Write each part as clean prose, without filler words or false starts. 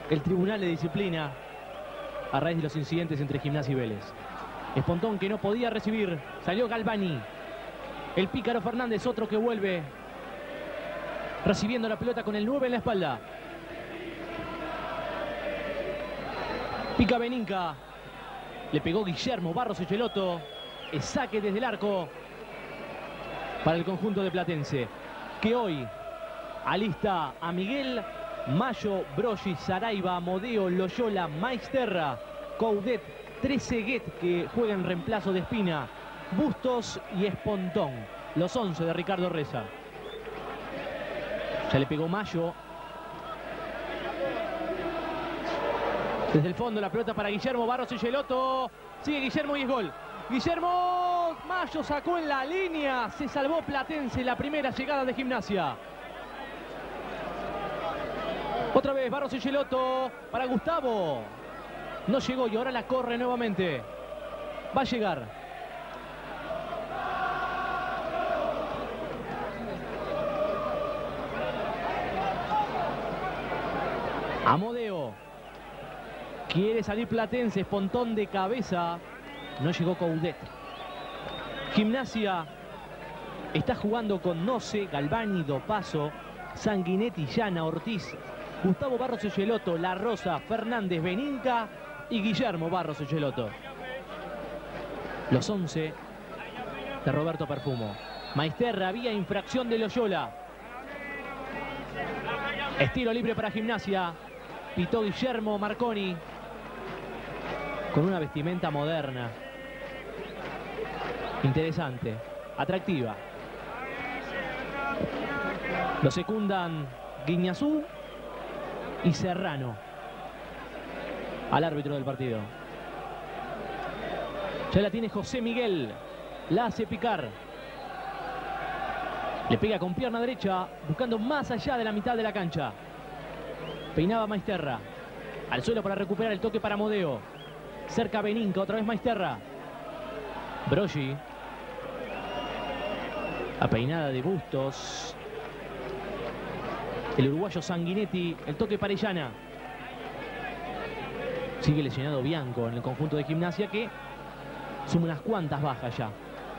el Tribunal de Disciplina a raíz de los incidentes entre Gimnasia y Vélez. Espontón que no podía recibir. Salió Galvani. El pícaro Fernández, otro que vuelve. Recibiendo la pelota con el 9 en la espalda. Pica Beninca. Le pegó Guillermo Barros Echeloto. El saque desde el arco para el conjunto de Platense, que hoy alista a Miguel, Mayo, Broggi, Saraiva, Modeo, Loyola, Maisterra, Coudet, Trezeguet, que juega en reemplazo de Espina, Bustos y Espontón. Los 11 de Ricardo Reza. Ya le pegó Mayo. Desde el fondo la pelota para Guillermo Barros Echeloto. Sigue Guillermo y es gol. Guillermo, Mayo sacó en la línea. Se salvó Platense la primera llegada de Gimnasia. Otra vez Barros Echeloto para Gustavo. No llegó y ahora la corre nuevamente. Va a llegar. Amodeo. Quiere salir Platense. Espontón de cabeza. No llegó Coudet. Gimnasia está jugando con Noce, Galvani, Dopazo, Sanguinetti, Llana, Ortiz, Gustavo Barros Echeloto, La Rosa, Fernández, Beninca y Guillermo Barros Echeloto. Los 11 de Roberto Perfumo. Maisterra, había infracción de Loyola. Estilo libre para Gimnasia. Pitó Guillermo Marconi con una vestimenta moderna. Interesante, atractiva. Lo secundan Guiñazú y Serrano al árbitro del partido. Ya la tiene José Miguel. La hace picar. Le pega con pierna derecha, buscando más allá de la mitad de la cancha. Peinaba Maisterra. Al suelo para recuperar el toque para Modeo. Cerca Beninca, otra vez Maisterra. Broggi. La peinada de Bustos. El uruguayo Sanguinetti. El toque para Llana. Sigue lesionado Bianco en el conjunto de Gimnasia, que suma unas cuantas bajas ya.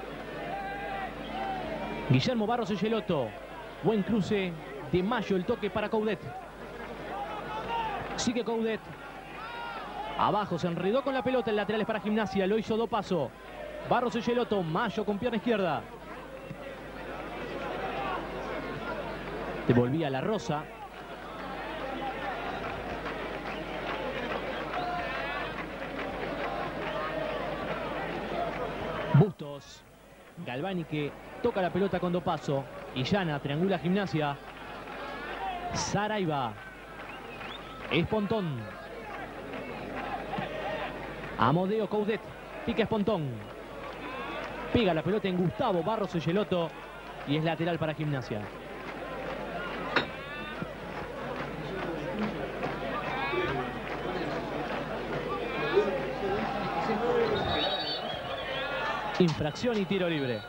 Guillermo Barros Echeloto. Buen cruce de Mayo. El toque para Coudet. Sigue Coudet. Abajo se enredó con la pelota. El lateral es para Gimnasia. Lo hizo Dopazo. Barros Echeloto. Mayo con pierna izquierda. Devolvía La Rosa. Bustos. Galvani, que toca la pelota con Dopazo. Y Llana triangula Gimnasia. Saraiva. Espontón. Amodeo, Coudet. Pica Espontón. Pega la pelota en Gustavo Barros Echeloto. Y es lateral para Gimnasia. Infracción y tiro libre.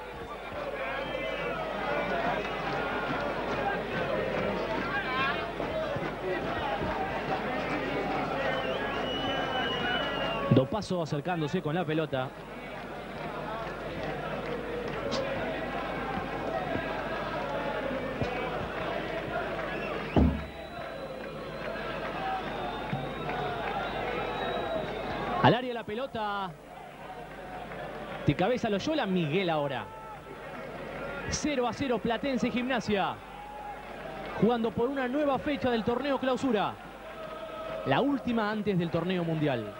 Dopazo acercándose con la pelota. Al área la pelota. De cabeza Loyola, Miguel ahora. 0-0 Platense Gimnasia. Jugando por una nueva fecha del torneo clausura. La última antes del torneo mundial.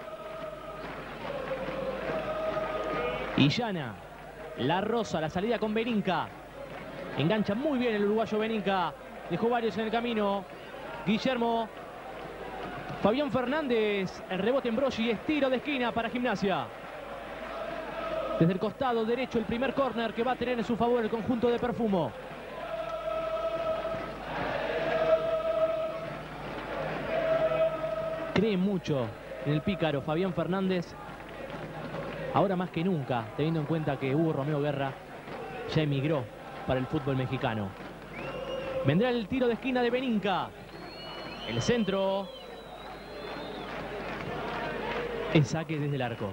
Y Llana. La Rosa, la salida con Beninca. Engancha muy bien el uruguayo Beninca. Dejó varios en el camino. Guillermo. Fabián Fernández. El rebote en Broggi. Es tiro de esquina para Gimnasia. Desde el costado derecho el primer córner que va a tener en su favor el conjunto de Perfumo. Cree mucho en el pícaro Fabián Fernández. Ahora más que nunca, teniendo en cuenta que Hugo Romeo Guerra ya emigró para el fútbol mexicano. Vendrá el tiro de esquina de Beninca. El centro. El saque desde el arco.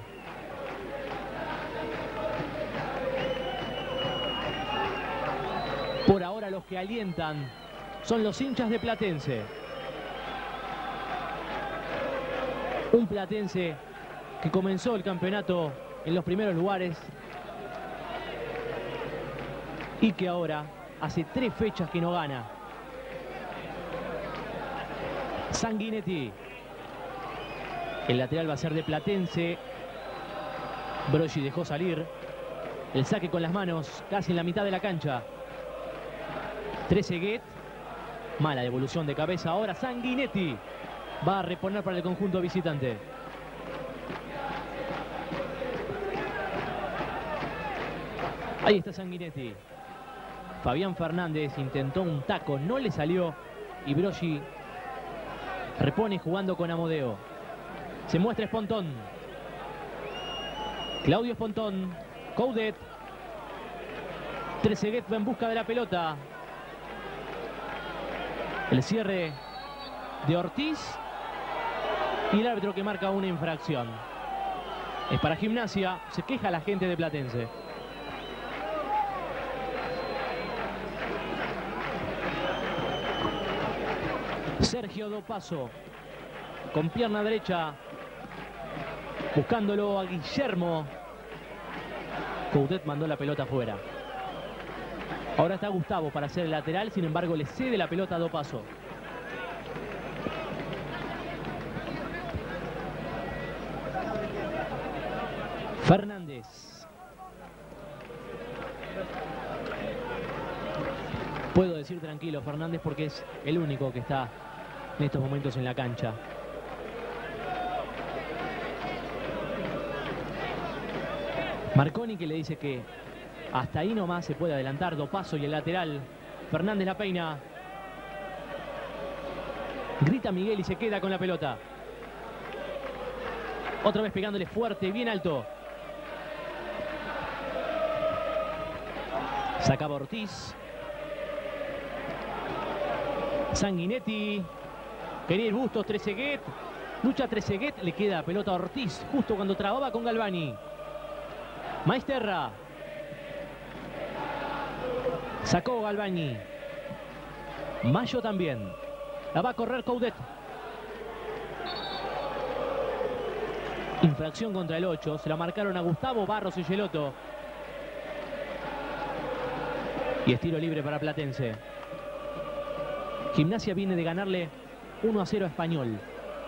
Por ahora los que alientan son los hinchas de Platense. Un Platense que comenzó el campeonato en los primeros lugares y que ahora hace 3 fechas que no gana. Sanguinetti. El lateral va a ser de Platense. Broggi dejó salir. El saque con las manos casi en la mitad de la cancha. Trezeguet. Mala devolución de cabeza. Ahora Sanguinetti va a reponer para el conjunto visitante. Ahí está Sanguinetti. Fabián Fernández intentó un taco, no le salió. Y Broggi repone jugando con Amodeo. Se muestra Espontón. Claudio Espontón. Coudet. Trezeguet va en busca de la pelota. El cierre de Ortiz. Y el árbitro que marca una infracción. Es para Gimnasia. Se queja la gente de Platense. Sergio Dopaso. Con pierna derecha. Buscándolo a Guillermo. Coudet mandó la pelota afuera. Ahora está Gustavo para hacer el lateral. Sin embargo, le cede la pelota a Dopaso. Fernández. Puedo decir tranquilo Fernández porque es el único que está en estos momentos en la cancha. Marconi que le dice que hasta ahí nomás se puede adelantar. Dopaso y el lateral. Fernández la peina. Grita Miguel y se queda con la pelota. Otra vez pegándole fuerte, bien alto. Sacaba Ortiz. Sanguinetti. Quería ir Bustos, Trezeguet. Lucha Trezeguet, le queda pelota a Ortiz. Justo cuando trababa con Galvani. Maesterra. Sacó Galvani. Mayo también. La va a correr Coudet. Infracción contra el 8. Se la marcaron a Gustavo Barros y Gelotto. Y es tiro libre para Platense. Gimnasia viene de ganarle 1-0 a Español.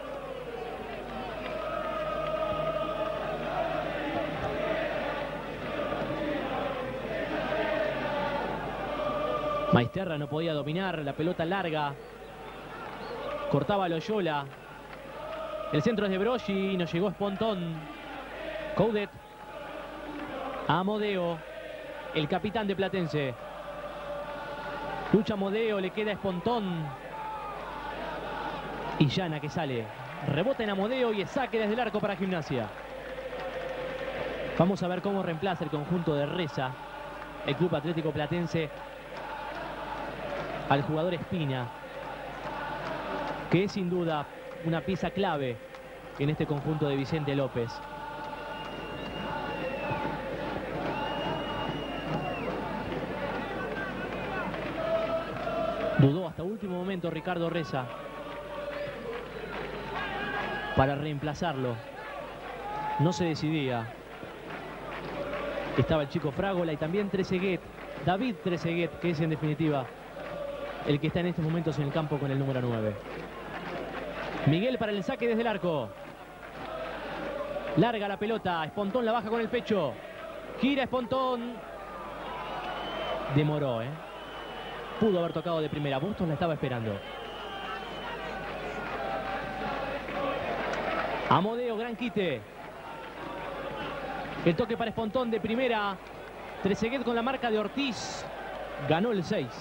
Maesterra no podía dominar, la pelota larga. Cortaba a Loyola. El centro es de Broggi, no llegó Espontón. Coudet. Amodeo, el capitán de Platense. Lucha Amodeo, le queda Espontón. Y Llana que sale. Rebota en Amodeo y es saque desde el arco para Gimnasia. Vamos a ver cómo reemplaza el conjunto de Reza, el Club Atlético Platense, al jugador Espina, que es sin duda una pieza clave en este conjunto de Vicente López. Dudó hasta último momento Ricardo Reza para reemplazarlo. No se decidía. Estaba el chico Fragola y también Trezeguet, David Trezeguet, que es en definitiva el que está en estos momentos en el campo con el número 9. Miguel para el saque desde el arco. Larga la pelota, Espontón la baja con el pecho. Gira Espontón. Demoró, Pudo haber tocado de primera. Bustos la estaba esperando. Amodeo, gran quite. El toque para Espontón de primera. Trezeguet con la marca de Ortiz. Ganó el 6.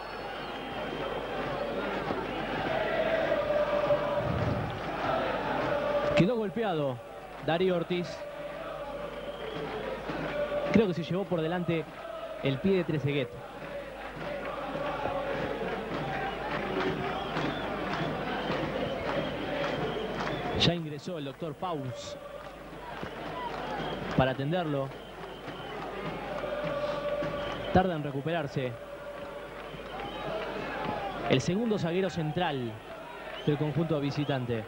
Quedó golpeado Darío Ortiz. Creo que se llevó por delante el pie de Trezeguet. Ya ingresó el doctor Paus para atenderlo. Tarda en recuperarse. El segundo zaguero central del conjunto visitante.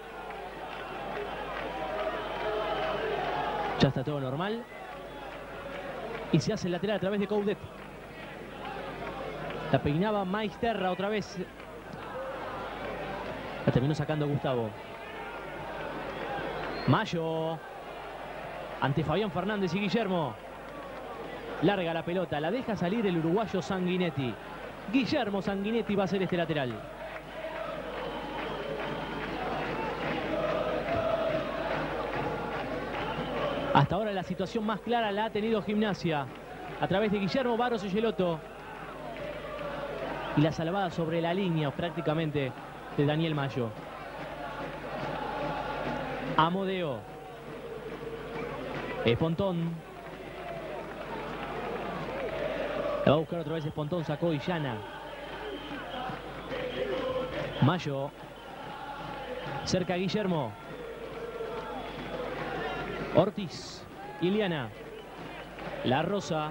Ya está todo normal. Y se hace el lateral a través de Coudet. La peinaba Maisterra otra vez. La terminó sacando Gustavo. Mayo. Ante Fabián Fernández y Guillermo. Larga la pelota. La deja salir el uruguayo Sanguinetti. Guillermo Sanguinetti va a ser este lateral. Hasta ahora la situación más clara la ha tenido Gimnasia. A través de Guillermo Barros Echeloto. Y la salvada sobre la línea prácticamente de Daniel Mayo. Amodeo. Espontón. La va a buscar otra vez Espontón. Sacó Illana. Mayo. Cerca Guillermo. Ortiz. Iliana. La Rosa.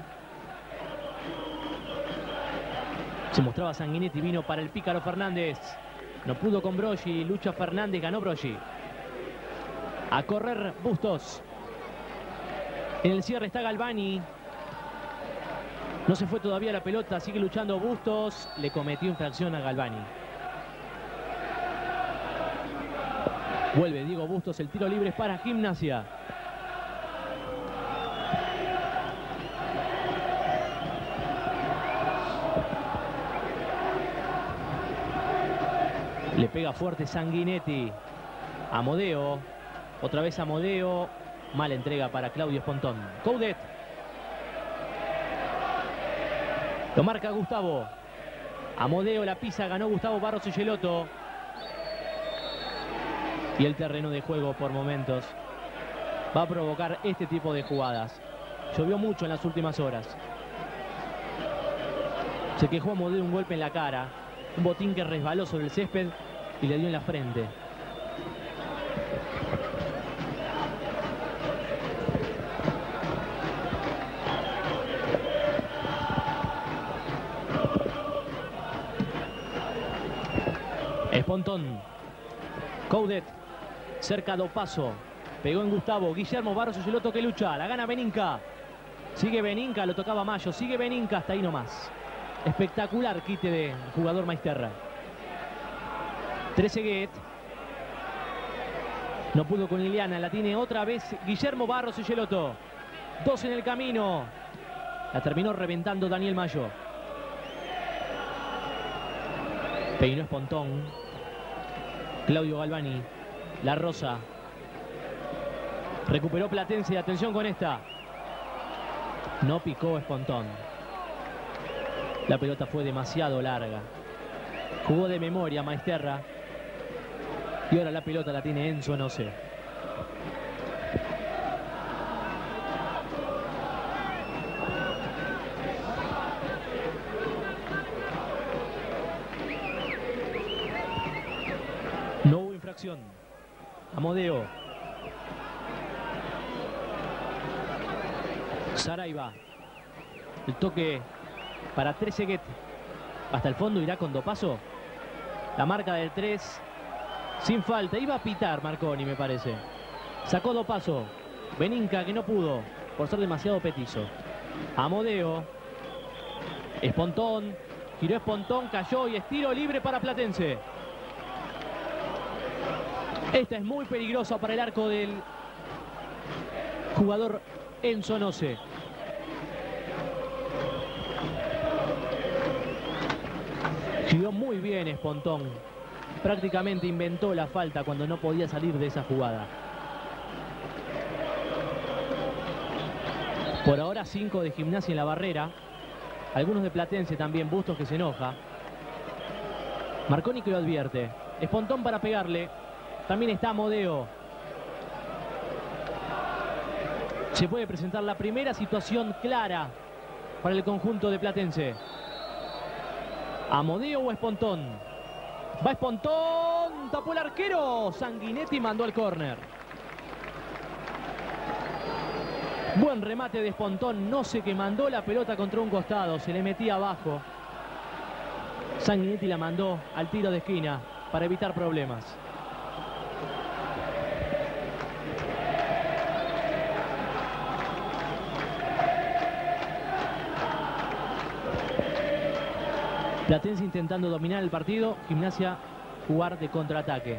Se mostraba Sanguinetti. Vino para el pícaro Fernández. No pudo con Broggi. Lucha Fernández. Ganó Broggi. A correr Bustos. En el cierre está Galvani. No se fue todavía la pelota. Sigue luchando Bustos. Le cometió infracción a Galvani. Vuelve Diego Bustos. El tiro libre es para Gimnasia. Le pega fuerte Sanguinetti. Amodeo. Otra vez Amodeo. Mala entrega para Claudio Espontón. Coudet. Lo marca Gustavo. Amodeo la pisa. Ganó Gustavo Barros Echeloto. Y el terreno de juego por momentos va a provocar este tipo de jugadas. Llovió mucho en las últimas horas. Se quejó Amodeo un golpe en la cara. Un botín que resbaló sobre el césped y le dio en la frente. Espontón. Coudet. Cerca do Paso. Pegó en Gustavo. Guillermo Barros Echeloto que lucha. La gana Beninca. Sigue Beninca. Lo tocaba Mayo. Sigue Beninca. Hasta ahí nomás. Espectacular quite de jugador Maisterra. Trezeguet. No pudo con Iliana. La tiene otra vez Guillermo Barros Echeloto. Dos en el camino. La terminó reventando Daniel Mayo. Peinó Espontón. Claudio Galvani. La Rosa. Recuperó Platense. Atención con esta. No picó Espontón. La pelota fue demasiado larga. Jugó de memoria Maisterra. Y ahora la pelota la tiene Enzo Noce. No hubo infracción. Amodeo. Saraiva. El toque para Trezeguet. Hasta el fondo irá con Dopaso. La marca del 3. Sin falta. Iba a pitar Marconi, me parece. Sacó Dopaso. Beninca que no pudo por ser demasiado petizo. Amodeo. Espontón. Giró Espontón. Cayó y es tiro libre para Platense. Esta es muy peligrosa para el arco del jugador Enzo Noce. Giró muy bien Espontón. Prácticamente inventó la falta cuando no podía salir de esa jugada. Por ahora 5 de Gimnasia en la barrera. Algunos de Platense también. Bustos que se enoja. Marconi que lo advierte. Espontón para pegarle. También está Amodeo. Se puede presentar la primera situación clara para el conjunto de Platense. Amodeo o Espontón. Va Espontón. Tapó el arquero. Sanguinetti mandó al córner. Buen remate de Espontón, no sé qué mandó la pelota contra un costado, se le metía abajo. Sanguinetti la mandó al tiro de esquina para evitar problemas. Platense intentando dominar el partido, Gimnasia jugar de contraataque.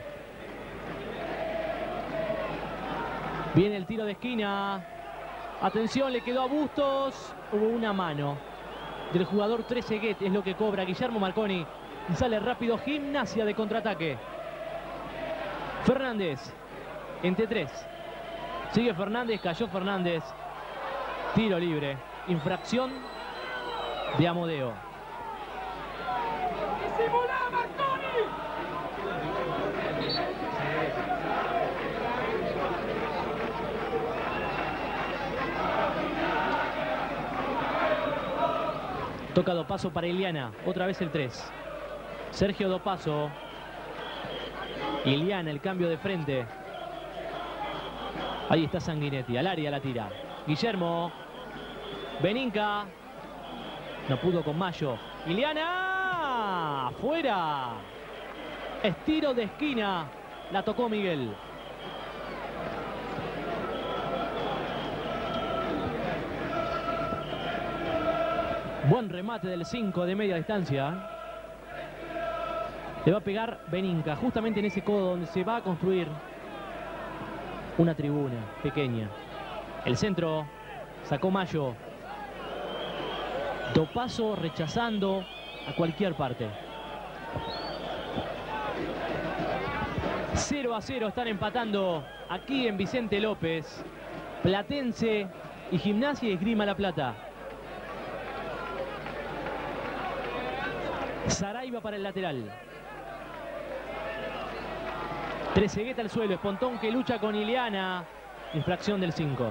Viene el tiro de esquina. Atención, le quedó a Bustos. Hubo una mano del jugador Trezeguet, es lo que cobra Guillermo Marconi. Y sale rápido Gimnasia de contraataque. Fernández, entre 3. Sigue Fernández, cayó Fernández. Tiro libre. Infracción de Amodeo. Toca Dopaso para Iliana, otra vez el 3. Sergio Dopaso. Iliana, el cambio de frente. Ahí está Sanguinetti, al área la tira. Guillermo. Beninca. No pudo con Mayo. Iliana. Fuera. Estiro de esquina. La tocó Miguel. Buen remate del 5 de media distancia. Le va a pegar Beninca, justamente en ese codo donde se va a construir una tribuna pequeña. El centro, sacó Mayo. Dopaso rechazando a cualquier parte. 0-0 están empatando aquí en Vicente López. Platense y Gimnasia y Esgrima La Plata. Saraiva para el lateral. Trezeguet al suelo. Espontón que lucha con Iliana. Infracción del 5.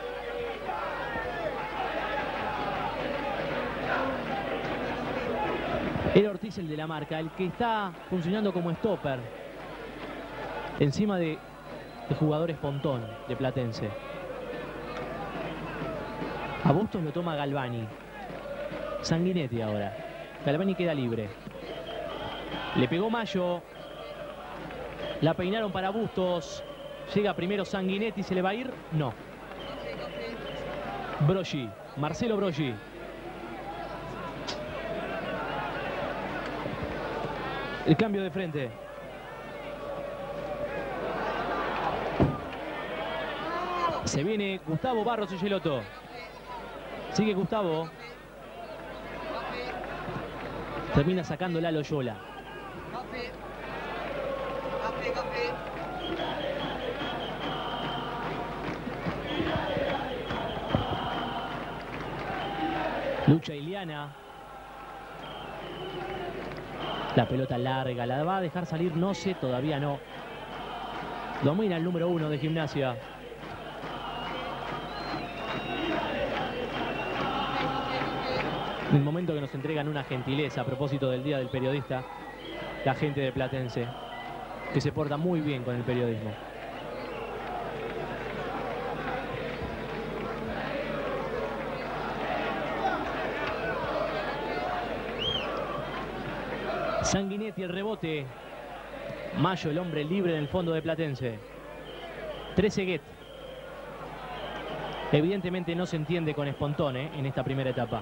Era Ortiz el de la marca, el que está funcionando como stopper. Encima de jugador Espontón de Platense. A Bustos lo toma Galvani. Sanguinetti ahora. Galvani queda libre. Le pegó Mayo. La peinaron para Bustos. Llega primero Sanguinetti. ¿Se le va a ir? No. Broggi. Marcelo Broggi. El cambio de frente. Se viene Gustavo Barros Echeloto. Sigue Gustavo. Termina sacándola a Loyola. Lucha Iliana. La pelota larga. ¿La va a dejar salir? No sé, todavía no. Domina el número 1 de Gimnasia. En el momento que nos entregan una gentileza a propósito del Día del Periodista, la gente de Platense, que se porta muy bien con el periodismo. Sanguinetti el rebote. Mayo el hombre libre en el fondo de Platense. Trezeguet. Evidentemente no se entiende con Espontón en esta primera etapa.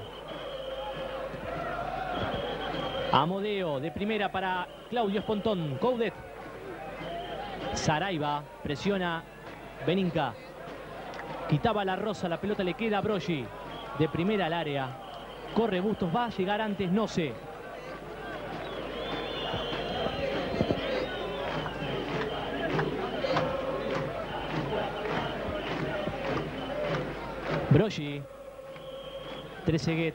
Amodeo de primera para Claudio Espontón. Coudet. Saraiva presiona Beninca. Quitaba la rosa, la pelota le queda a Broggi. De primera al área. Corre Bustos, va a llegar antes, no sé. Broggi. Trezeguet.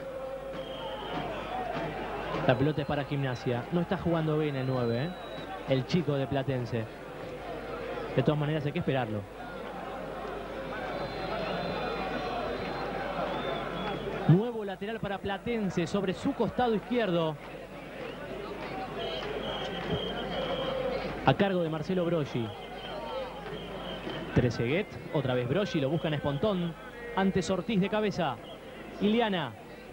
La pelota es para Gimnasia. No está jugando bien el 9, el chico de Platense. De todas maneras hay que esperarlo. Nuevo lateral para Platense sobre su costado izquierdo. A cargo de Marcelo Broggi. Trezeguet, otra vez Broggi, lo buscan a Espontón. Antes Ortiz de cabeza. Iliana.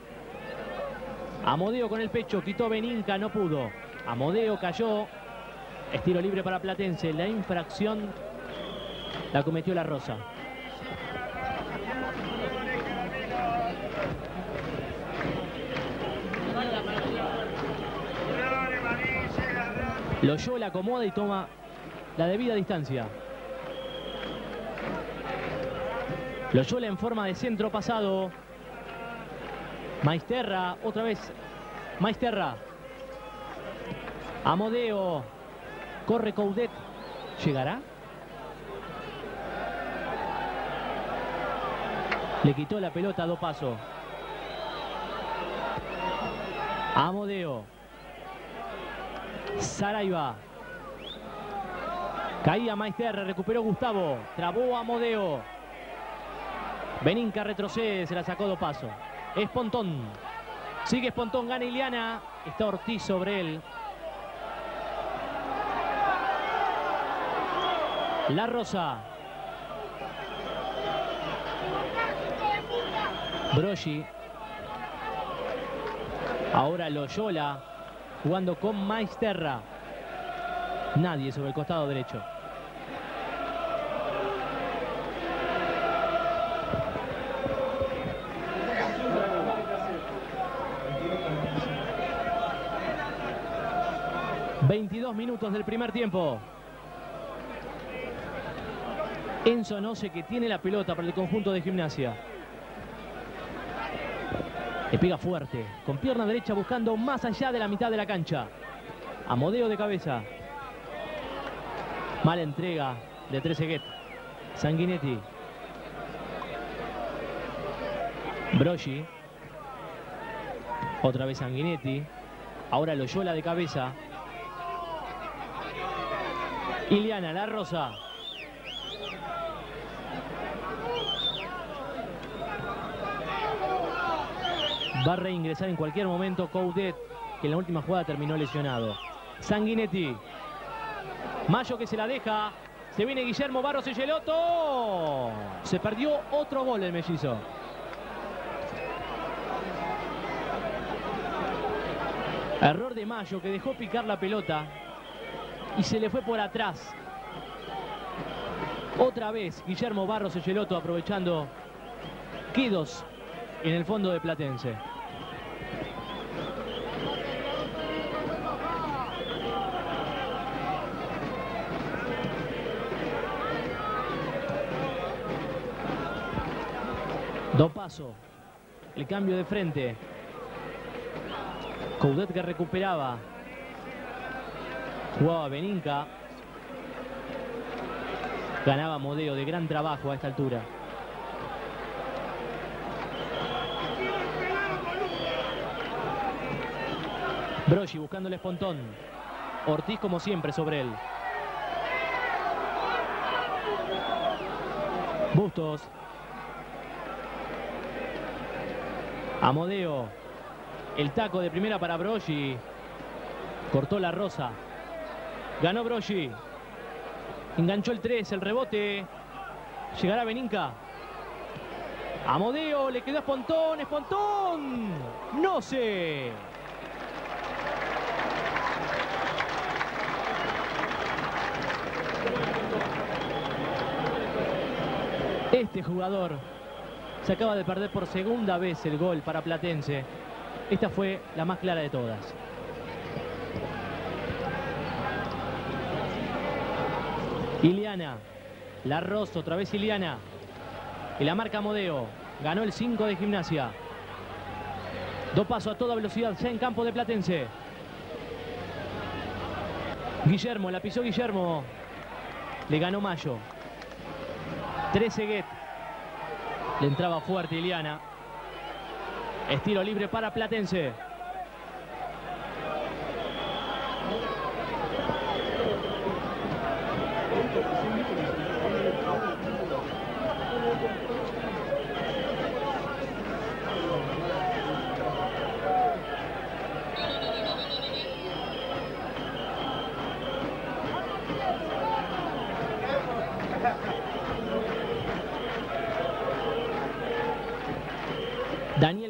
Amodeo con el pecho. Quitó Beninca, no pudo. Amodeo cayó. Estilo libre para Platense. La infracción la cometió La Rosa. Loyola acomoda y toma la debida distancia. Loyola en forma de centro pasado. Maisterra, otra vez. Maisterra. Amodeo. Corre Coudet. ¿Llegará? Le quitó la pelota a Dopazo. Amodeo. Saraiva. Caía Maisterra, recuperó Gustavo. Trabó Amodeo. Beninca retrocede, se la sacó Dopazo. Espontón. Sigue Espontón, gana Iliana. Está Ortiz sobre él. La Rosa. Broggi. Ahora Loyola jugando con Maisterra. Nadie sobre el costado derecho. ...22 minutos del primer tiempo. Enzo Noce, que tiene la pelota para el conjunto de Gimnasia. Le pega fuerte, con pierna derecha buscando más allá de la mitad de la cancha. Amodeo de cabeza. Mala entrega de Trezeguet. Sanguinetti. Broggi. Otra vez Sanguinetti. Ahora Loyola de cabeza. Iliana, La Rosa. Va a reingresar en cualquier momento Coudet, que en la última jugada terminó lesionado. Sanguinetti. Mayo que se la deja. Se viene Guillermo Barros Echeloto. Se perdió otro gol el mellizo. Error de Mayo, que dejó picar la pelota y se le fue por atrás. Otra vez Guillermo Barros Echeloto aprovechando quedos en el fondo de Platense. Dopazo. El cambio de frente. Coudet que recuperaba. Jugaba Beninca. Ganaba Amodeo, de gran trabajo a esta altura. Broggi buscando el Espontón. Ortiz como siempre sobre él. Bustos. Amodeo. El taco de primera para Broggi. Cortó La Rosa. Ganó Broggi. Enganchó el 3, el rebote. Llegará Beninca. Amodeo, le quedó a Espontón. Espontón. No sé. Este jugador se acaba de perder por segunda vez el gol para Platense. Esta fue la más clara de todas. Iliana. La Rosa, otra vez Iliana. Y la marca Amodeo. Ganó el 5 de Gimnasia. Dopazo a toda velocidad ya en campo de Platense. Guillermo, la pisó Guillermo. Le ganó Mayo. Trezeguet. Le entraba fuerte Iliana. Estilo libre para Platense.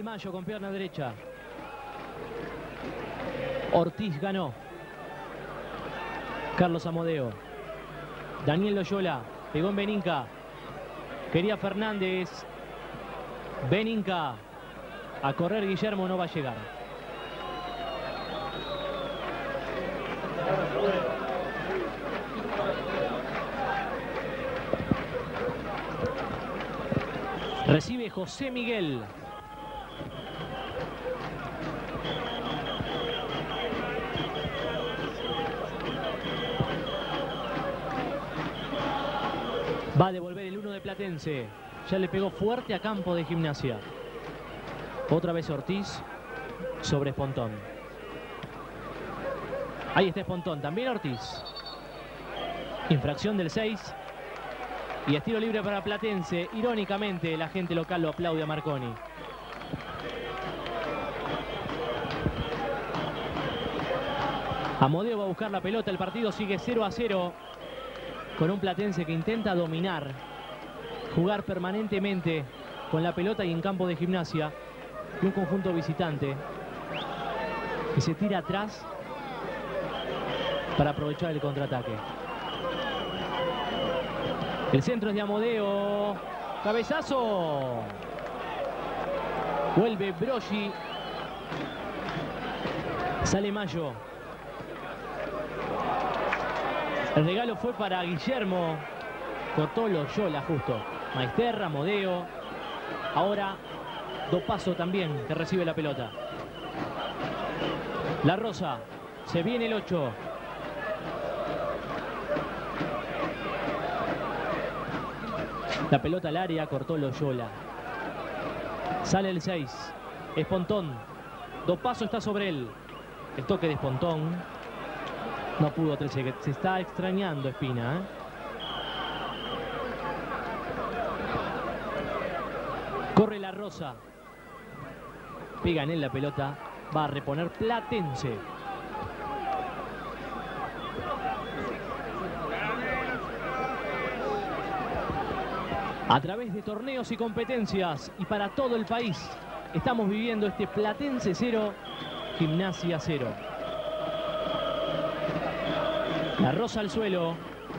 Mayo con pierna derecha. Ortiz ganó. Carlos Amodeo. Daniel Loyola. Pegó en Beninca. Quería Fernández. Beninca. A correr Guillermo, no va a llegar. Recibe José Miguel. Va a devolver el 1 de Platense. Ya le pegó fuerte a campo de Gimnasia. Otra vez Ortiz sobre Espontón. Ahí está Espontón. También Ortiz. Infracción del 6. Y estilo libre para Platense. Irónicamente, la gente local lo aplaude a Marconi. Amodeo va a buscar la pelota. El partido sigue 0-0. Con un Platense que intenta dominar. Jugar permanentemente con la pelota y en campo de Gimnasia. Y un conjunto visitante que se tira atrás para aprovechar el contraataque. El centro es de Amodeo. Cabezazo. Vuelve Broggi. Sale Mayo. El regalo fue para Guillermo. Cortó Loyola justo. Maesterra, Amodeo. Ahora Dopazo también que recibe la pelota. La Rosa. Se viene el 8. La pelota al área, cortó Loyola. Sale el 6. Espontón. Dopazo está sobre él. El toque de Espontón. No pudo Trezeguet. Se está extrañando Espina, ¿eh? Corre la Rosa. Pega en él la pelota. Va a reponer Platense. A través de torneos y competencias y para todo el país estamos viviendo este Platense 0, Gimnasia 0. La Rosa al suelo.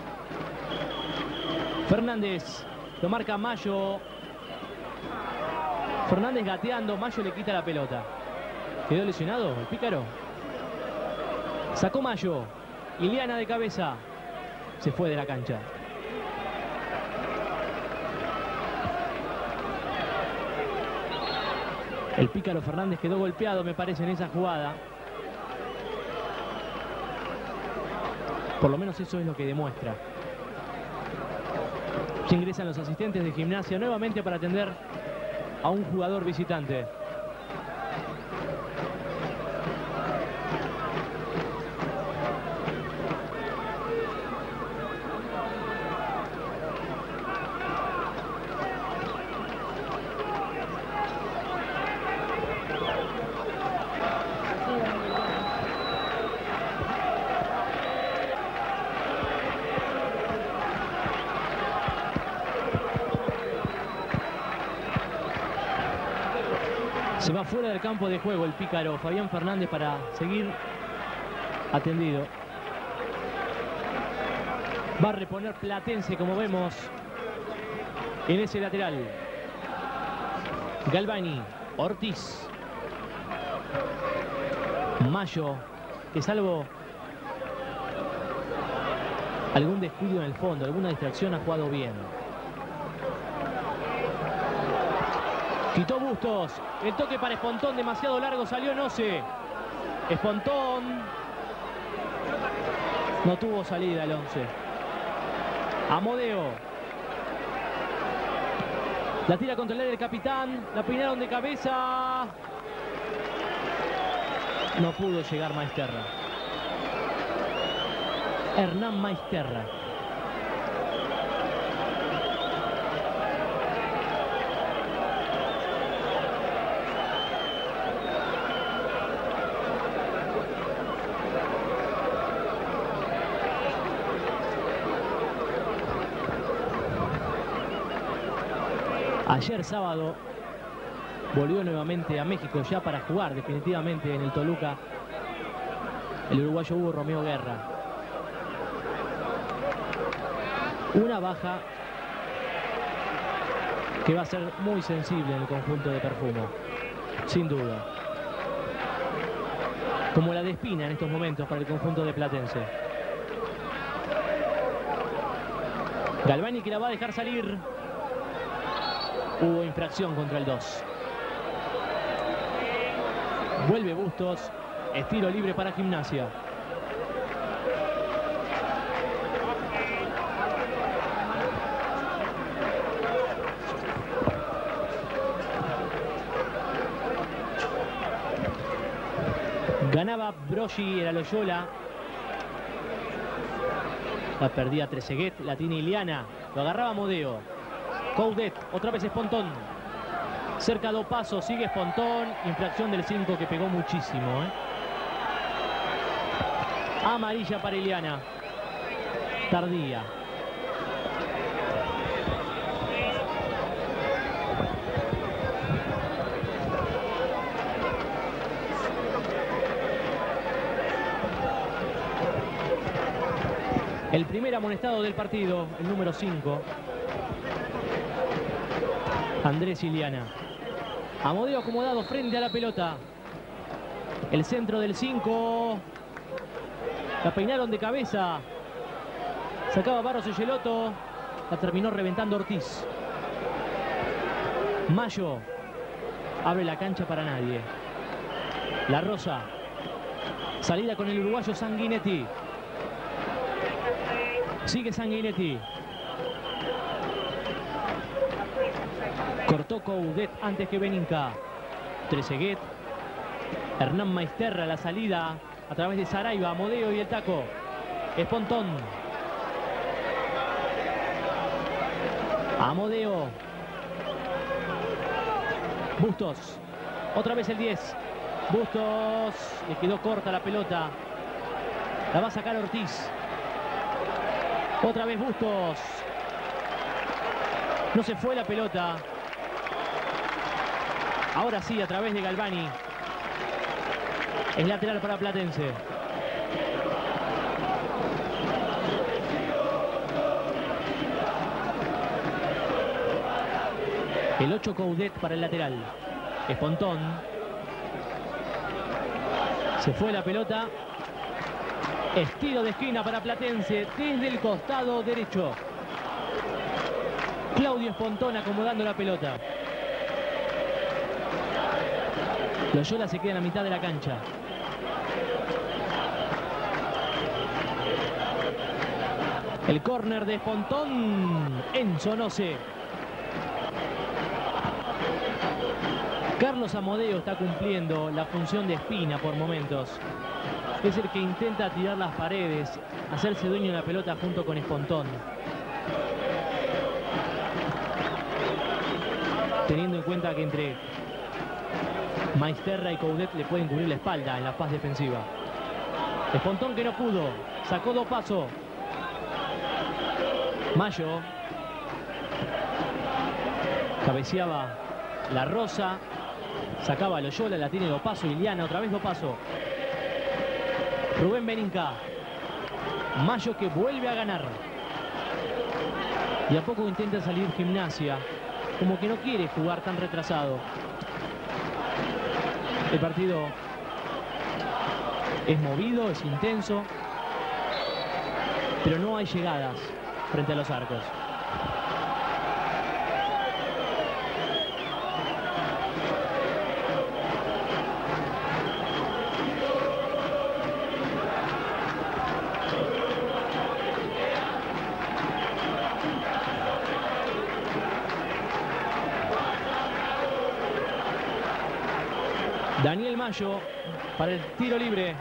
Fernández. Lo marca Mayo. Fernández gateando. Mayo le quita la pelota. ¿Quedó lesionado el pícaro? Sacó Mayo. Iliana de cabeza. Se fue de la cancha. El pícaro Fernández quedó golpeado, me parece, en esa jugada. Por lo menos eso es lo que demuestra. Ya ingresan los asistentes de Gimnasia nuevamente para atender a un jugador visitante. Se va fuera del campo de juego el pícaro Fabián Fernández para seguir atendido. Va a reponer Platense, como vemos, en ese lateral. Galvani, Ortiz. Mayo, que salvo algún descuido en el fondo, alguna distracción, ha jugado bien. Quitó Bustos. El toque para Espontón, demasiado largo, salió Noce. Espontón. No tuvo salida el 11. Amodeo. La tira contra el área del capitán. La peinaron de cabeza. No pudo llegar Maesterra. Hernán Maesterra. Ayer sábado Volvió nuevamente a México ya para jugar definitivamente en el Toluca el uruguayo Hugo Romeo Guerra. Una baja que va a ser muy sensible en el conjunto de Perfumo, sin duda. Como la de Espina en estos momentos para el conjunto de Platense. Galvani que la va a dejar salir. Hubo infracción contra el 2. Vuelve Bustos. Estilo libre para Gimnasia. Ganaba Broggi, era Loyola. La perdía Trezeguet, la tiene Iliana. Lo agarraba Modeo. Coudet, otra vez Espontón. Cerca dos pasos, sigue Espontón. Infracción del 5 que pegó muchísimo. Amarilla para Iliana. Tardía. El primer amonestado del partido, el número 5. Andrés Iliana. Amodeo acomodado frente a la pelota. El centro del 5. La peinaron de cabeza. Sacaba Barros Echeloto. La terminó reventando Ortiz. Mayo. Abre la cancha para nadie. La Rosa. Salida con el uruguayo Sanguinetti. Sigue Sanguinetti. Cortó Coudet antes que Beninca. Trezeguet. Hernán Maisterra, la salida a través de Saraiva, Modeo y el taco. Espontón. Amodeo. Bustos. Otra vez el 10. Bustos. Le quedó corta la pelota. La va a sacar Ortiz. Otra vez Bustos. No se fue la pelota. Ahora sí, a través de Galvani. Es lateral para Platense. El 8 Coudet para el lateral. Espontón. Se fue la pelota. Estilo de esquina para Platense desde el costado derecho. Claudio Espontón acomodando la pelota. Loyola se queda en la mitad de la cancha. El córner de Espontón. Enzo Noce. Carlos Amodeo está cumpliendo la función de Espina por momentos. Es el que intenta tirar las paredes, hacerse dueño de la pelota junto con Espontón. Teniendo en cuenta que entre Maisterra y Coudet le pueden cubrir la espalda en la fase defensiva. Espontón que no pudo. Sacó dos pasos. Mayo. Cabeceaba la Rosa. Sacaba a Loyola, la tiene dos pasos. Iliana, otra vez dos pasos. Rubén Beninca. Mayo que vuelve a ganar. Y a poco intenta salir Gimnasia. Como que no quiere jugar tan retrasado. El partido es movido, es intenso. Pero no hay llegadas frente a los arcos. Daniel Mayo para el tiro libre.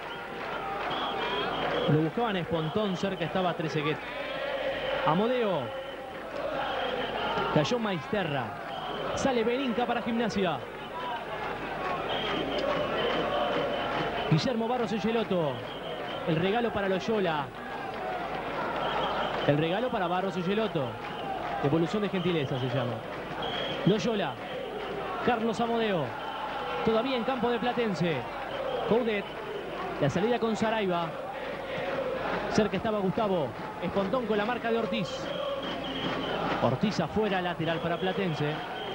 Lo buscaban Espontón, cerca estaba Trezeguet. Amodeo. Cayó Maisterra. Sale Beninca para Gimnasia. Guillermo Barros Echeloto. El regalo para Loyola. El regalo para Barros Echeloto. Devolución de gentileza se llama. Loyola. Carlos Amodeo. Todavía en campo de Platense. Coudet. La salida con Saraiva. Cerca estaba Gustavo. Espontón con la marca de Ortiz. Ortiz afuera, lateral para Platense.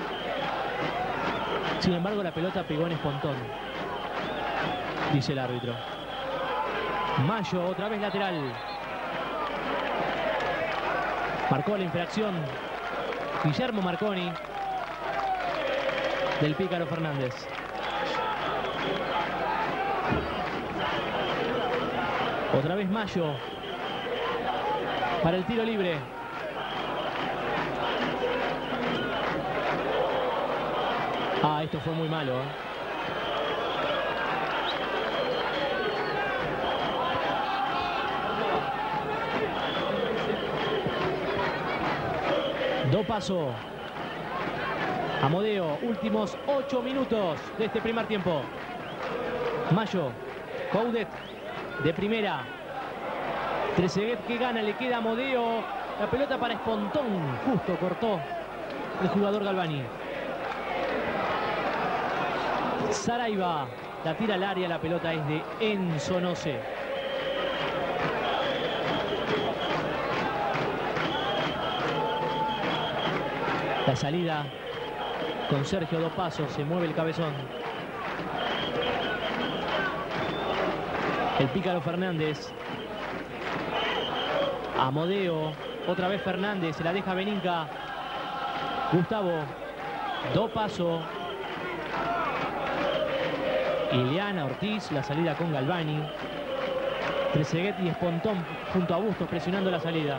Sin embargo, la pelota pegó en Espontón, dice el árbitro. Mayo, otra vez lateral. Marcó la infracción Guillermo Marconi del Pícaro Fernández. Otra vez Mayo para el tiro libre. Ah, esto fue muy malo, ¿eh? Do paso. Amodeo, últimos 8 minutos de este primer tiempo. Mayo, Coudet de primera. Trezeguet que gana, le queda a Amodeo. La pelota para Espontón, justo cortó el jugador Galvani. Saraiva, la tira al área, la pelota es de Enzo Noce. La salida con Sergio Do Paso, se mueve el cabezón. El Pícaro Fernández. Amodeo, otra vez Fernández, se la deja Beninca. Gustavo, Do Paso. Ileana, Ortiz, la salida con Galvani. Trezeguet y Espontón junto a Bustos presionando la salida.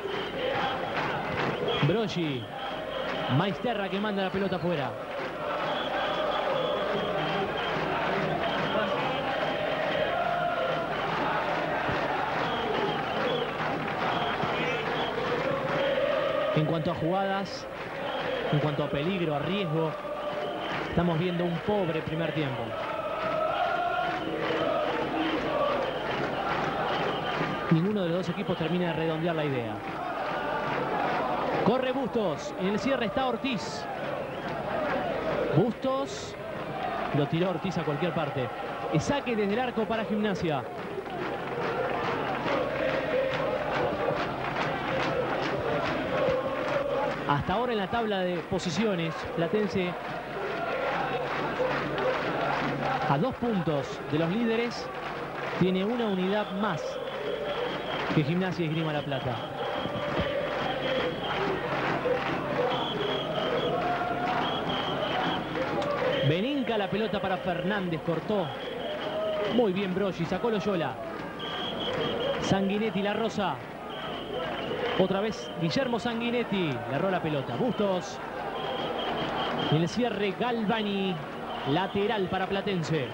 Broggi. Maisterra que manda la pelota afuera. En cuanto a jugadas, en cuanto a peligro, a riesgo, estamos viendo un pobre primer tiempo. Ninguno de los dos equipos termina de redondear la idea. Corre Bustos. En el cierre está Ortiz. Bustos. Lo tiró Ortiz a cualquier parte. El saque desde el arco para Gimnasia. Hasta ahora en la tabla de posiciones, Platense a 2 puntos de los líderes tiene una unidad más que Gimnasia y Esgrima La Plata. Beninca, la pelota para Fernández, cortó muy bien Broggi, sacó Loyola. Sanguinetti, La Rosa. Otra vez Guillermo Sanguinetti, le erró la pelota. Bustos. En el cierre Galvani, lateral para Platense.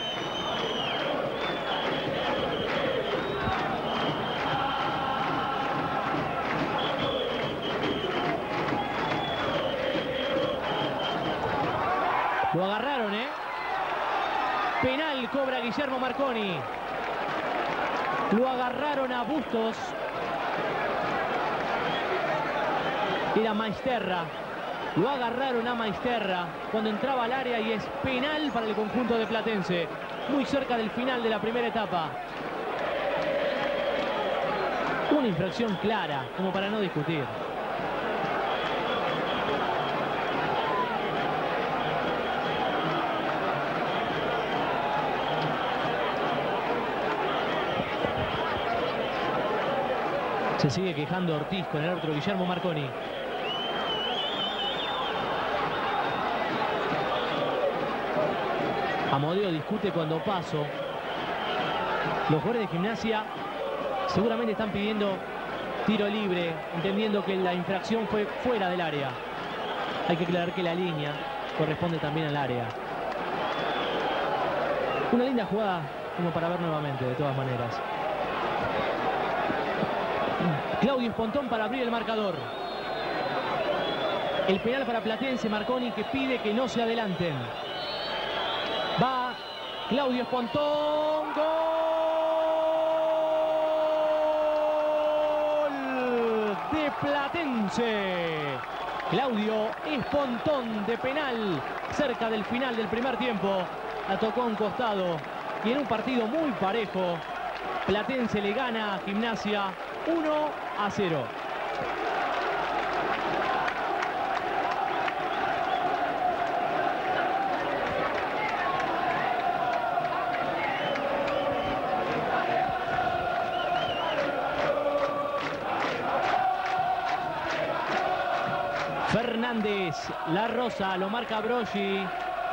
Lo agarraron, ¿eh? Penal cobra Guillermo Marconi. Lo agarraron a Bustos. Era Maisterra. Lo agarraron a Maisterra cuando entraba al área y es penal para el conjunto de Platense. Muy cerca del final de la primera etapa. Una infracción clara, como para no discutir. Se sigue quejando Ortiz con el árbitro Guillermo Marconi. Amodeo discute cuando paso. Los jugadores de Gimnasia seguramente están pidiendo tiro libre, entendiendo que la infracción fue fuera del área. Hay que aclarar que la línea corresponde también al área. Una linda jugada como para ver nuevamente, de todas maneras. Claudio Espontón para abrir el marcador. El penal para Platense, Marconi que pide que no se adelanten. Va Claudio Espontón. ¡Gol de Platense! Claudio Espontón de penal cerca del final del primer tiempo. La tocó a un costado y en un partido muy parejo, Platense le gana a Gimnasia 1-0. Fernández, La Rosa, lo marca Broggi.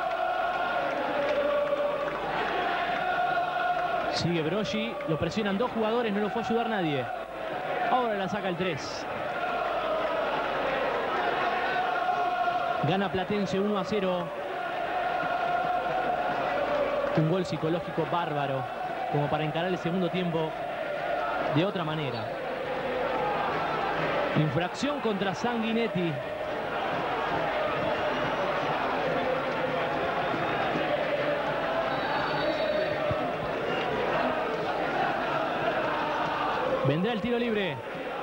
Sigue Broggi, lo presionan dos jugadores, no lo fue a ayudar nadie. Ahora la saca el 3. Gana Platense 1-0. Un gol psicológico bárbaro, como para encarar el segundo tiempo de otra manera. Infracción contra Sanguinetti. Vendrá el tiro libre.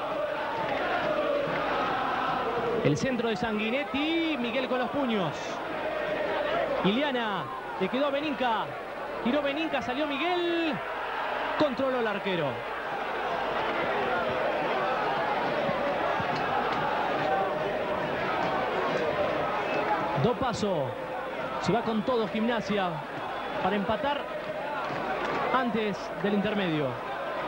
El centro de Sanguinetti. Miguel con los puños. Iliana. Le quedó a Beninca. Tiró Beninca. Salió Miguel. Controló el arquero. Do Paso. Se va con todo Gimnasia para empatar antes del intermedio.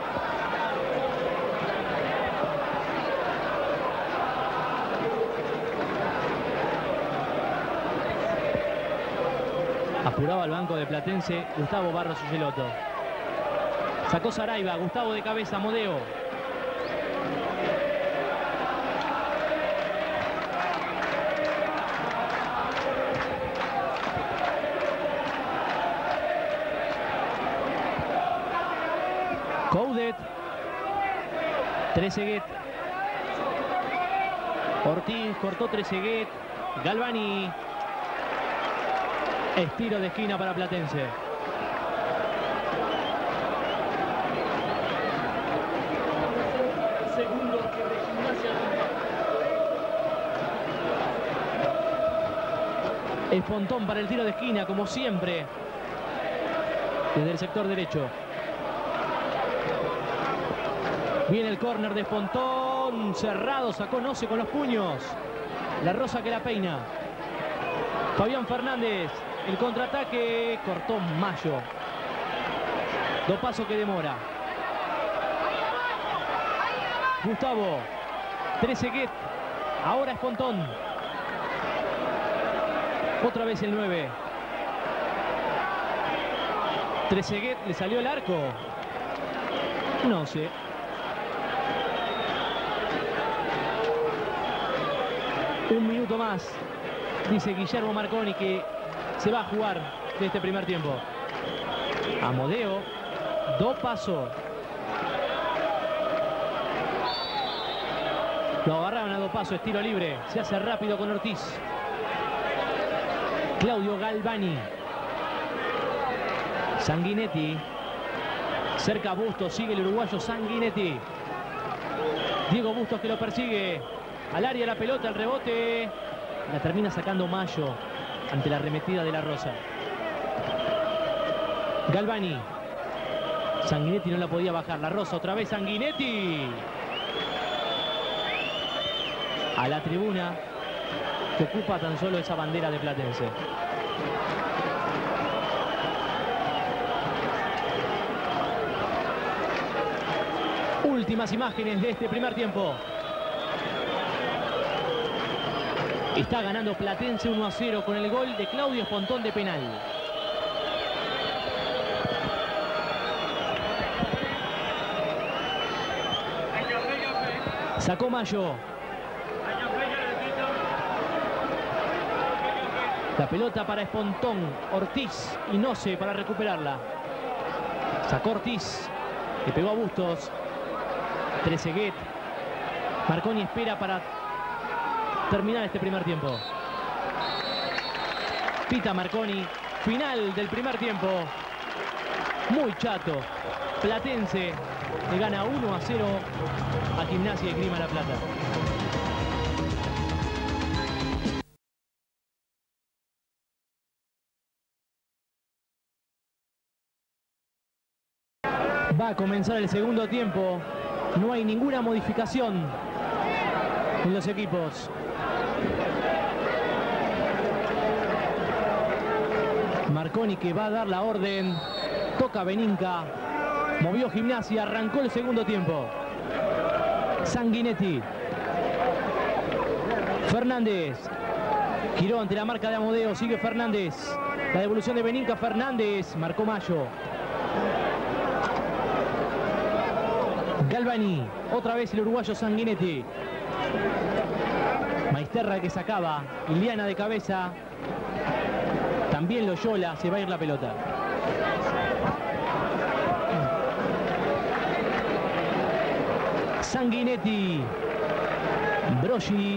Apuraba al banco de Platense Gustavo Barros Ugelotto. Sacó Saraiva, Gustavo de cabeza, Modeo. Coudet. Trezeguet. Ortiz cortó Trezeguet. Galvani. Estiro de esquina para Platense. Segundo de Gimnasia. Espontón para el tiro de esquina, como siempre, desde el sector derecho. Viene el córner de Espontón. Cerrado, sacó Noce con los puños. La Rosa que la peina. Fabián Fernández. El contraataque, cortó Mayo. Do Paso que demora. Gustavo. Trezeguet. Ahora Espontón. Otra vez el 9. Trezeguet, le salió el arco. No sé. Un minuto más. Dice Guillermo Marconi que se va a jugar de este primer tiempo. Amodeo. Do Paso. Lo agarraron a Do Paso, estilo libre. Se hace rápido con Ortiz. Claudio Galvani. Sanguinetti. Cerca Bustos, sigue el uruguayo Sanguinetti. Diego Bustos que lo persigue. Al área la pelota, el rebote. La termina sacando Mayo ante la arremetida de La Rosa. Galvani. Sanguinetti no la podía bajar. La Rosa otra vez Sanguinetti. A la tribuna que ocupa tan solo esa bandera de Platense. Últimas imágenes de este primer tiempo. Está ganando Platense 1-0 con el gol de Claudio Espontón de penal. Sacó Mayo. La pelota para Espontón. Ortiz y Noce para recuperarla. Sacó Ortiz. Le pegó a Bustos. Trezeguet. Marconi espera para terminar este primer tiempo. Pita Marconi. Final del primer tiempo. Muy chato. Platense le gana 1-0 a Gimnasia y Esgrima La Plata. Va a comenzar el segundo tiempo. No hay ninguna modificación en los equipos. Marconi, que va a dar la orden. Toca Beninca. Movió Gimnasia. Arrancó el segundo tiempo. Sanguinetti. Fernández. Giró ante la marca de Amodeo. Sigue Fernández. La devolución de Beninca. Fernández. Marcó Mayo. Galvani. Otra vez el uruguayo Sanguinetti. Maisterra que sacaba. Iliana de cabeza. También Loyola. Se va a ir la pelota. Sanguinetti. Broggi.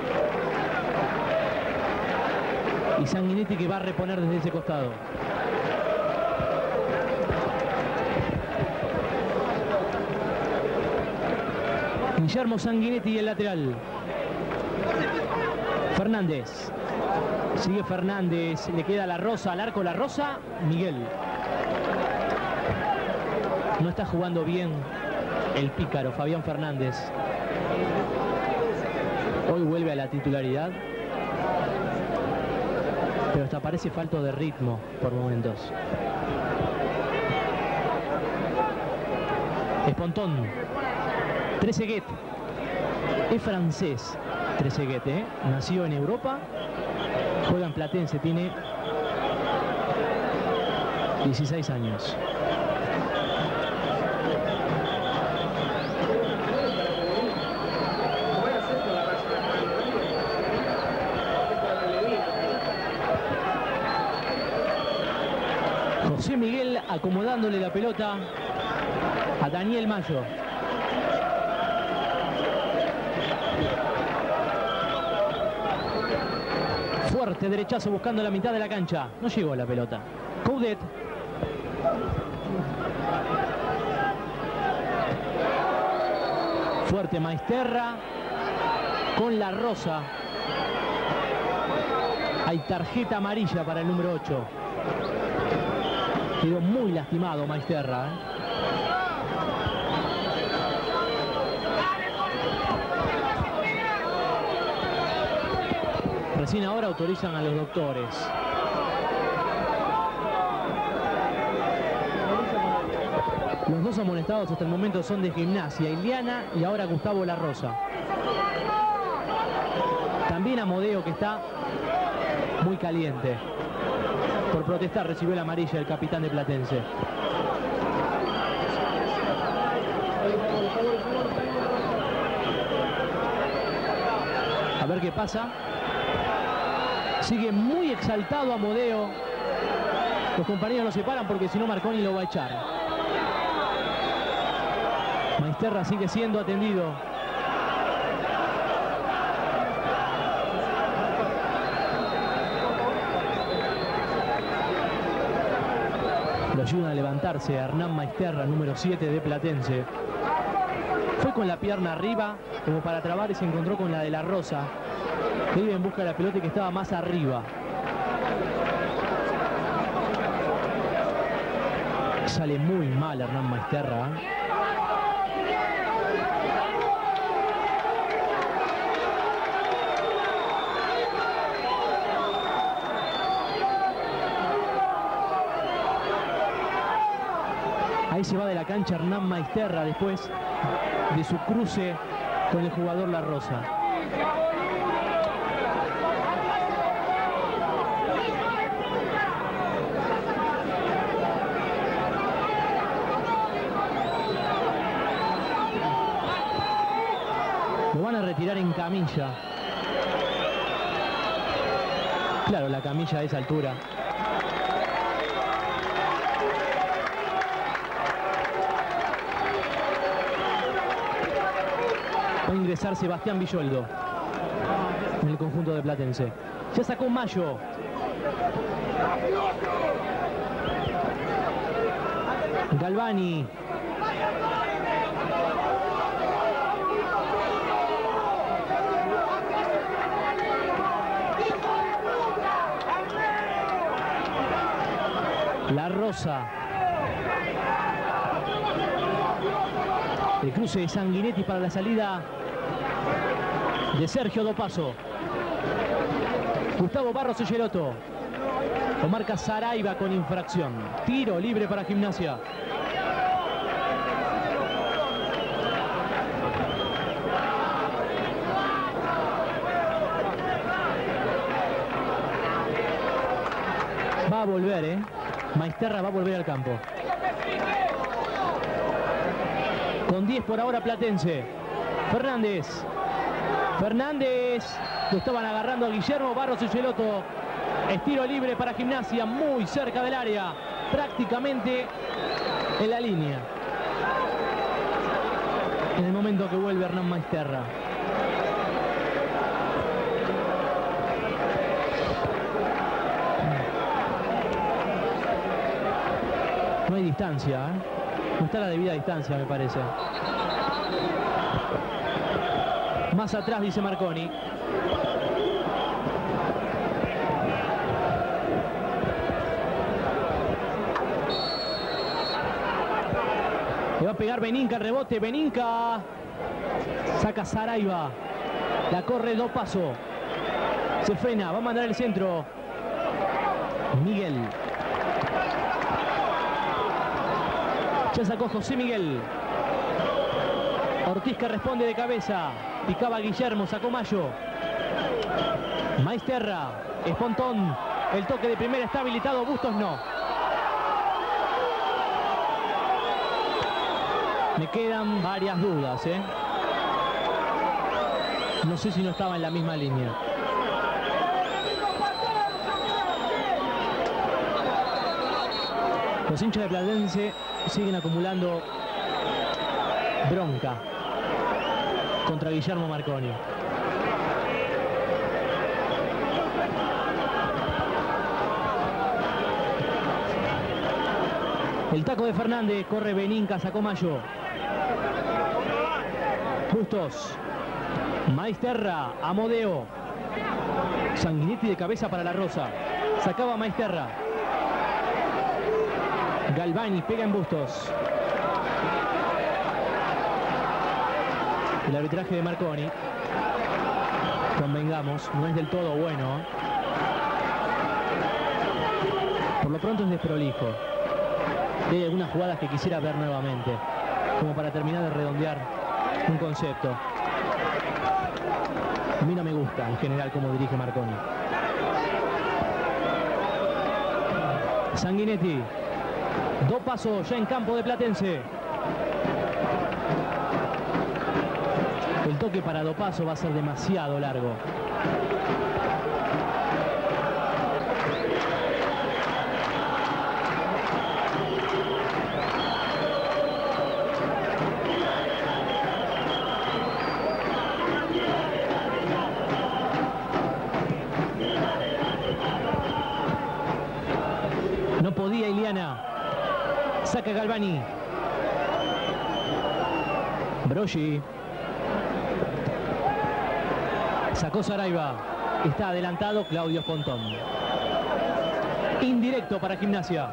Y Sanguinetti que va a reponer desde ese costado. Guillermo Sanguinetti, el lateral. Fernández. Sigue Fernández. Le queda La Rosa al arco. La Rosa. Miguel. No está jugando bien el pícaro Fabián Fernández. Hoy vuelve a la titularidad. Pero hasta parece falto de ritmo por momentos. Espontón. Trezeguet. Es francés. Trezeguet, nació en Europa. Juega en Platense. Tiene 16 años. José Miguel acomodándole la pelota a Daniel Mayo. Fuerte derechazo buscando la mitad de la cancha. No llegó la pelota. Coudet. Fuerte Maisterra con La Rosa. Hay tarjeta amarilla para el número 8. Quedó muy lastimado Maisterra. Recién ahora autorizan a los doctores. Los dos amonestados hasta el momento son de Gimnasia, Iliana y ahora Gustavo La Rosa. También Amodeo, que está muy caliente. Por protestar recibió la amarilla el capitán de Platense. A ver qué pasa. Sigue muy exaltado Amodeo. Los compañeros lo separan porque si no Marconi lo va a echar. Maisterra sigue siendo atendido. Lo ayuda a levantarse a Hernán Maisterra, número 7 de Platense. Fue con la pierna arriba como para trabar y se encontró con la de La Rosa, que iba en busca de la pelota y que estaba más arriba. Sale muy mal Hernán Maisterra. Ahí se va de la cancha Hernán Maisterra después de su cruce con el jugador La Rosa. Lo van a retirar en camilla. Claro, la camilla a esa altura. Va a ingresar Sebastián Villoldo en el conjunto de Platense. Ya sacó Mayo. Galvani. La Rosa. El cruce de Sanguinetti para la salida de Sergio Dopaso. Gustavo Barros Oyeloto. Lo marca Saraiva con infracción. Tiro libre para Gimnasia. Va a volver, Maesterra va a volver al campo. Con 10 por ahora Platense. Fernández. Fernández. Lo estaban agarrando a Guillermo Barros Oyeloto. Es tiro libre para Gimnasia, muy cerca del área. Prácticamente en la línea. En el momento que vuelve Hernán Maesterra. No hay distancia, No está la debida distancia, me parece. Más atrás, dice Marconi. Le va a pegar Beninca, el rebote, Beninca. Saca Saraiva. La corre Dopaso. Se frena, va a mandar el centro. Miguel. Ya sacó José Miguel. Ortiz que responde de cabeza. Picaba Guillermo, sacó Mayo. Maesterra. Espontón. El toque de primera está habilitado, Bustos no. Me quedan varias dudas, No sé si no estaba en la misma línea. Los hinchas de Platense siguen acumulando bronca contra Guillermo Marconi. El taco de Fernández, corre Beninca, sacó Mayo. Bustos. Maesterra, Amodeo. Sanguinetti de cabeza para la Rosa. Sacaba Maesterra. Galvani pega en Bustos. El arbitraje de Marconi. Convengamos, no es del todo bueno. Por lo pronto es desprolijo. Hay algunas jugadas que quisiera ver nuevamente, como para terminar de redondear un concepto. A mí no me gusta en general cómo dirige Marconi. Sanguinetti. Dopaso ya en campo de Platense. El toque para Dopaso va a ser demasiado largo. No podía Iliana. Saca Galvani. Broggi. Sacó Saraiva. Está adelantado Claudio Espontón. Indirecto para Gimnasia.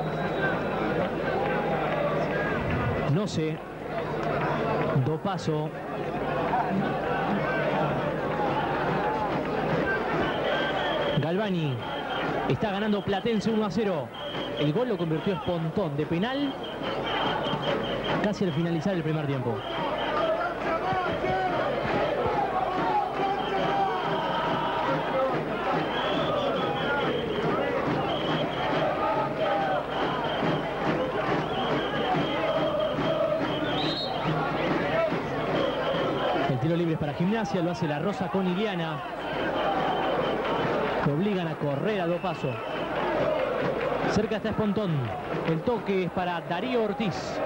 No sé. Dopaso. Galvani. Está ganando Platense 1-0. El gol lo convirtió Espontón de penal casi al finalizar el primer tiempo. El tiro libre es para Gimnasia, lo hace la Rosa con Iliana. Que obligan a correr a Dopaso. Cerca está Espontón. El toque es para Darío Ortiz.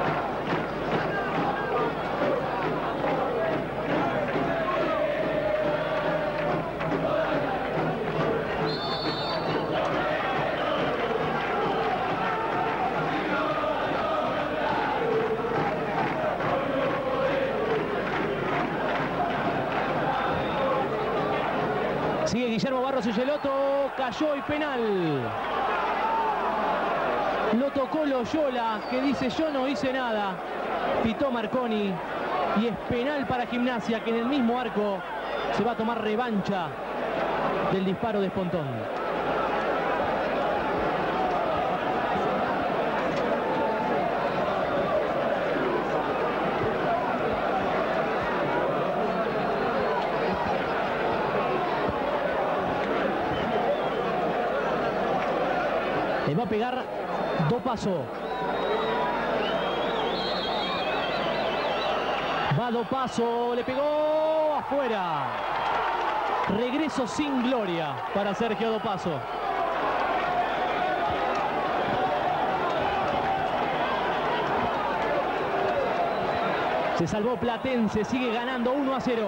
Sigue Guillermo Barros Oyeloto. Cayó y penal. Lo tocó Loyola, que dice yo no hice nada. pitó Marconi y es penal para Gimnasia, que en el mismo arco se va a tomar revancha del disparo de Espontón. Le va a pegar Dopaso. Va Dopaso, le pegó afuera. Regreso sin gloria para Sergio Dopaso. Se salvó Platense, sigue ganando 1-0.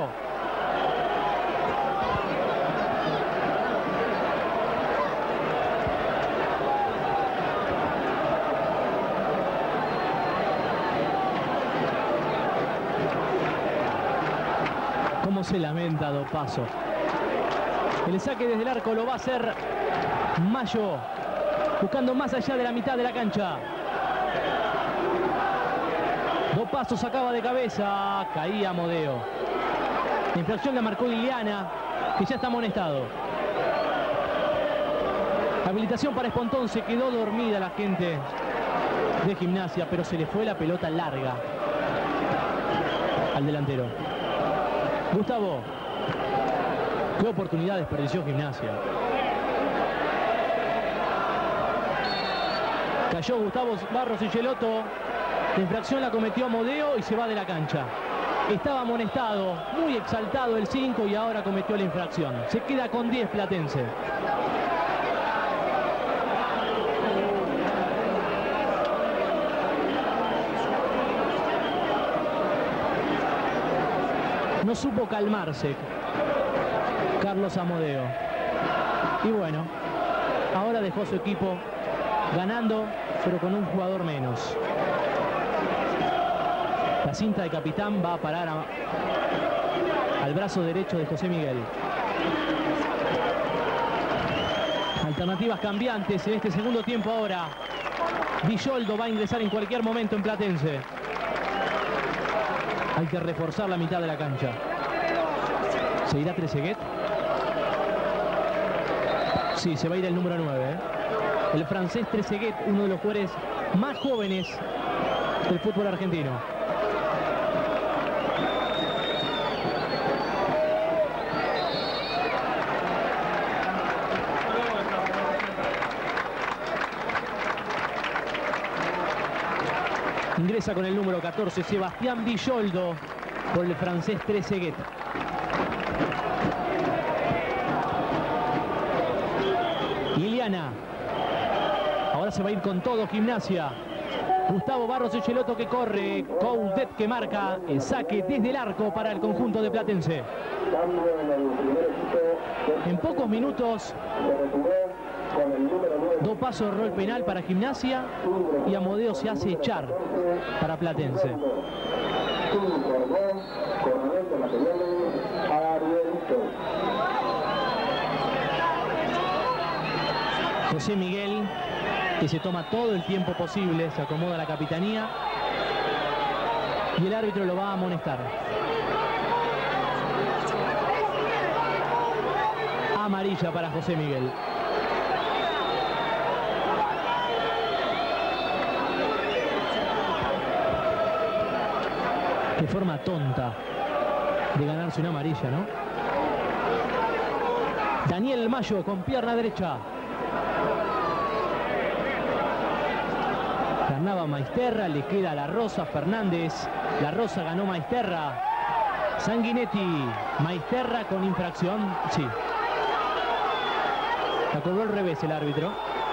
Cómo se lamenta Dopaso. El saque desde el arco lo va a hacer Mayo, buscando más allá de la mitad de la cancha. Dopaso sacaba de cabeza, caía Amodeo. La infracción la marcó Iliana, que ya está amonestado. Habilitación para Espontón, se quedó dormida la gente de Gimnasia, pero se le fue la pelota larga al delantero. Gustavo, qué oportunidad desperdició Gimnasia. Cayó Gustavo Barros Cichelotto. La infracción la cometió Amodeo y se va de la cancha. Estaba amonestado, muy exaltado el 5 y ahora cometió la infracción. Se queda con 10 Platense. No supo calmarse Carlos Amodeo. Y bueno, ahora dejó su equipo ganando, pero con un jugador menos. La cinta de capitán va a parar al brazo derecho de José Miguel. Alternativas cambiantes en este segundo tiempo ahora. Villoldo va a ingresar en cualquier momento en Platense. Hay que reforzar la mitad de la cancha. ¿Se irá Trezeguet? Sí, se va a ir el número 9. El francés Trezeguet, uno de los jugadores más jóvenes del fútbol argentino. Ingresa con el número 14 Sebastián Villoldo por el francés Trezeguet. Iliana. Ahora se va a ir con todo Gimnasia. Gustavo Barros Cichelotto que corre. Coudet que marca el saque desde el arco para el conjunto de Platense. En pocos minutos Dopaso erró el penal para Gimnasia y Amodeo se hace echar para Platense. José Miguel, que se toma todo el tiempo posible, se acomoda la capitanía y el árbitro lo va a amonestar. Amarilla para José Miguel. Qué forma tonta de ganarse una amarilla, ¿no? Daniel Mayo con pierna derecha. Ganaba Maisterra, le queda a La Rosa Fernández. La Rosa ganó Maisterra. Sanguinetti, Maisterra con infracción. Sí. La cobró al revés el árbitro.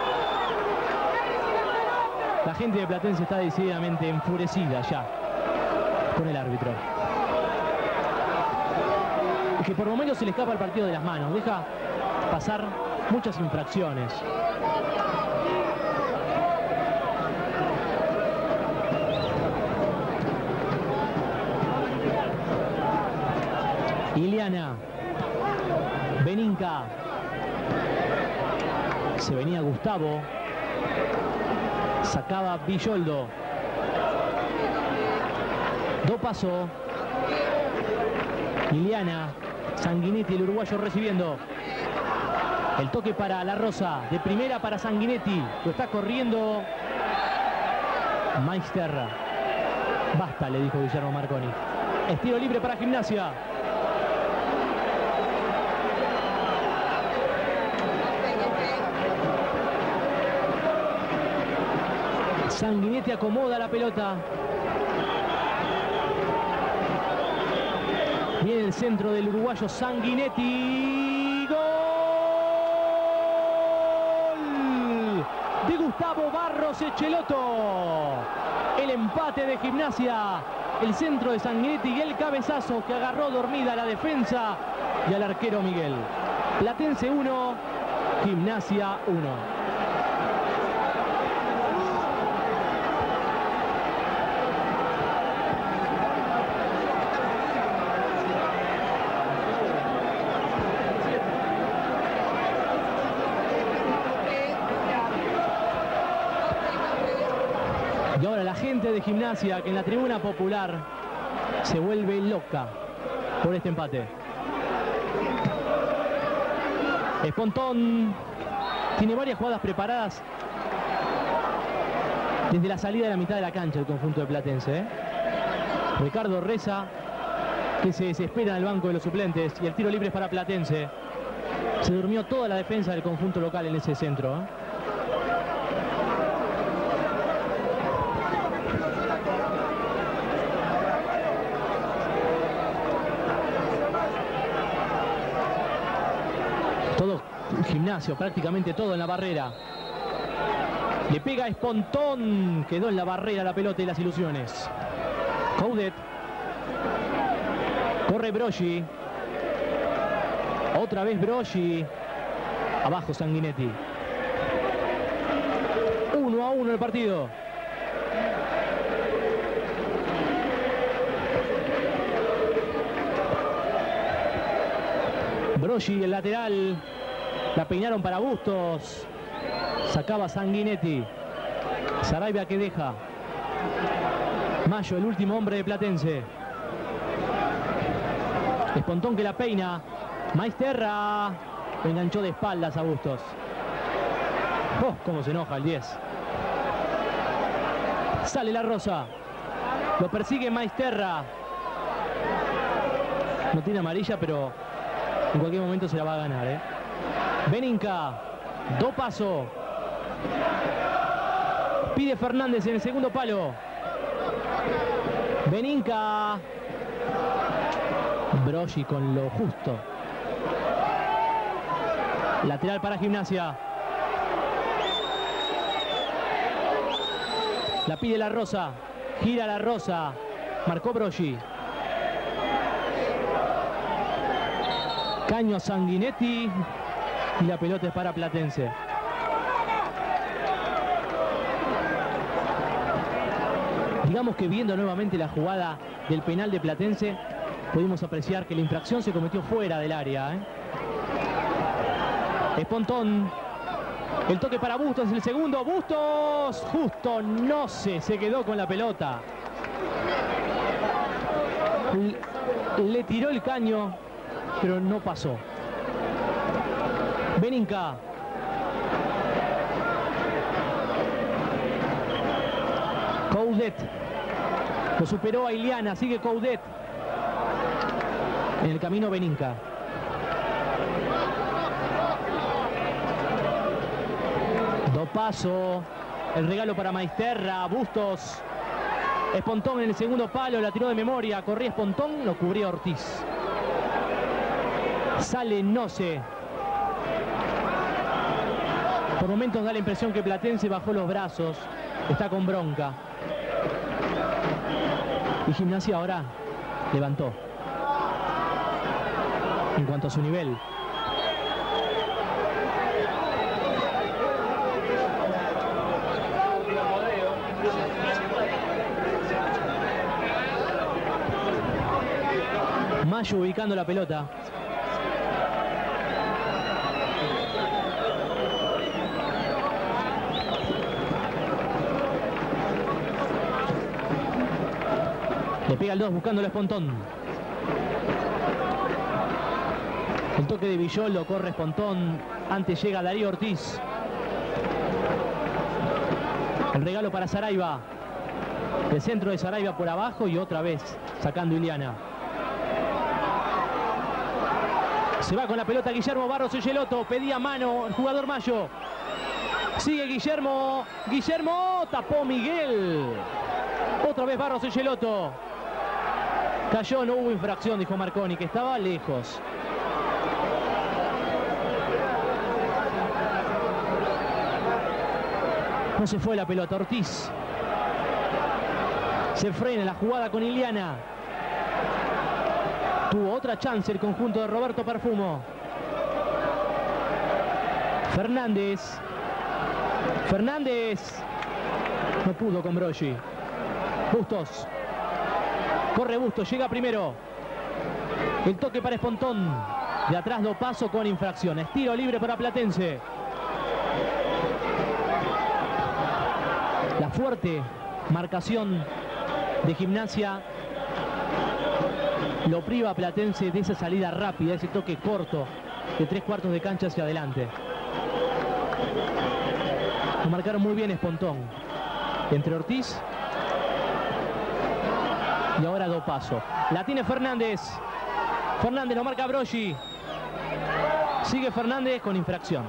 La gente de Platense está decididamente enfurecida ya con el árbitro. Es que por momentos se le escapa el partido de las manos. Deja pasar muchas infracciones. Iliana. Beninca. Se venía Gustavo. Sacaba Villoldo. Do paso. Iliana. Sanguinetti, el uruguayo recibiendo. El toque para La Rosa. De primera para Sanguinetti. Lo está corriendo Maisterra. Basta, le dijo Guillermo Marconi. Es tiro libre para Gimnasia. Sanguinetti acomoda la pelota. Viene el centro del uruguayo Sanguinetti. ¡Gol! De Gustavo Barros Echelotto. El empate de Gimnasia. El centro de Sanguinetti y el cabezazo que agarró dormida a la defensa y al arquero Miguel. Platense 1, Gimnasia 1. Y ahora la gente de Gimnasia, que en la tribuna popular se vuelve loca por este empate. Espontón tiene varias jugadas preparadas desde la salida de la mitad de la cancha del conjunto de Platense, ¿eh? Ricardo Reza, que se desespera en el banco de los suplentes, y el tiro libre es para Platense. Se durmió toda la defensa del conjunto local en ese centro, ¿eh? Todo Gimnasia, prácticamente todo en la barrera. Le pega Espontón, quedó en la barrera la pelota y las ilusiones. Coudet. Corre Broggi. Otra vez Broggi. Abajo Sanguinetti. 1-1 el partido. Broggi, el lateral. La peinaron para Bustos. Sacaba Sanguinetti. Sarabia que deja. Mayo, el último hombre de Platense. Espontón que la peina. Maisterra. Lo enganchó de espaldas a Bustos. ¡Oh, cómo se enoja el 10! Sale La Rosa. Lo persigue Maisterra. No tiene amarilla, pero en cualquier momento se la va a ganar, ¿eh? Beninca. Do paso. Pide Fernández en el segundo palo. Beninca. Broggi con lo justo. Lateral para Gimnasia. La pide La Rosa. Gira La Rosa. Marcó Broggi. Caño Sanguinetti. Y la pelota es para Platense. Digamos que viendo nuevamente la jugada del penal de Platense, pudimos apreciar que la infracción se cometió fuera del área, ¿eh? Espontón. El toque para Bustos, el segundo. Bustos. Justo no se quedó con la pelota. Le tiró el caño, pero no pasó. Beninca. Coudet. Lo superó a Iliana. Sigue Coudet. En el camino Beninca. Do paso. El regalo para Maisterra. Bustos. Espontón en el segundo palo. La tiró de memoria. Corría Espontón. Lo cubría Ortiz. Sale Noce. Por momentos da la impresión que Platense bajó los brazos. Está con bronca. Y Gimnasia ahora levantó. En cuanto a su nivel. Mayo ubicando la pelota. Le pega el 2 buscándolo a Espontón. El toque de Villoldo, corre Espontón. Antes llega Darío Ortiz. El regalo para Saraiva. El centro de Saraiva por abajo y otra vez sacando Iliana. Se va con la pelota Guillermo Barros Echeloto. Pedía mano el jugador Mayo. Sigue Guillermo. Guillermo tapó Miguel. Otra vez Barros Echeloto. Cayó, no hubo infracción, dijo Marconi, que estaba lejos. No se fue la pelota, Ortiz. Se frena la jugada con Iliana. Tuvo otra chance el conjunto de Roberto Perfumo. Fernández. Fernández. No pudo con Broggi. Bustos. Corre Bustos, llega primero. El toque para Espontón. De atrás do paso con infracciones. Tiro libre para Platense. La fuerte marcación de Gimnasia lo priva a Platense de esa salida rápida, ese toque corto de 3/4 de cancha hacia adelante. Lo marcaron muy bien Espontón. Entre Ortiz y ahora do paso. La tiene Fernández. Fernández lo marca Broggi. Sigue Fernández con infracción.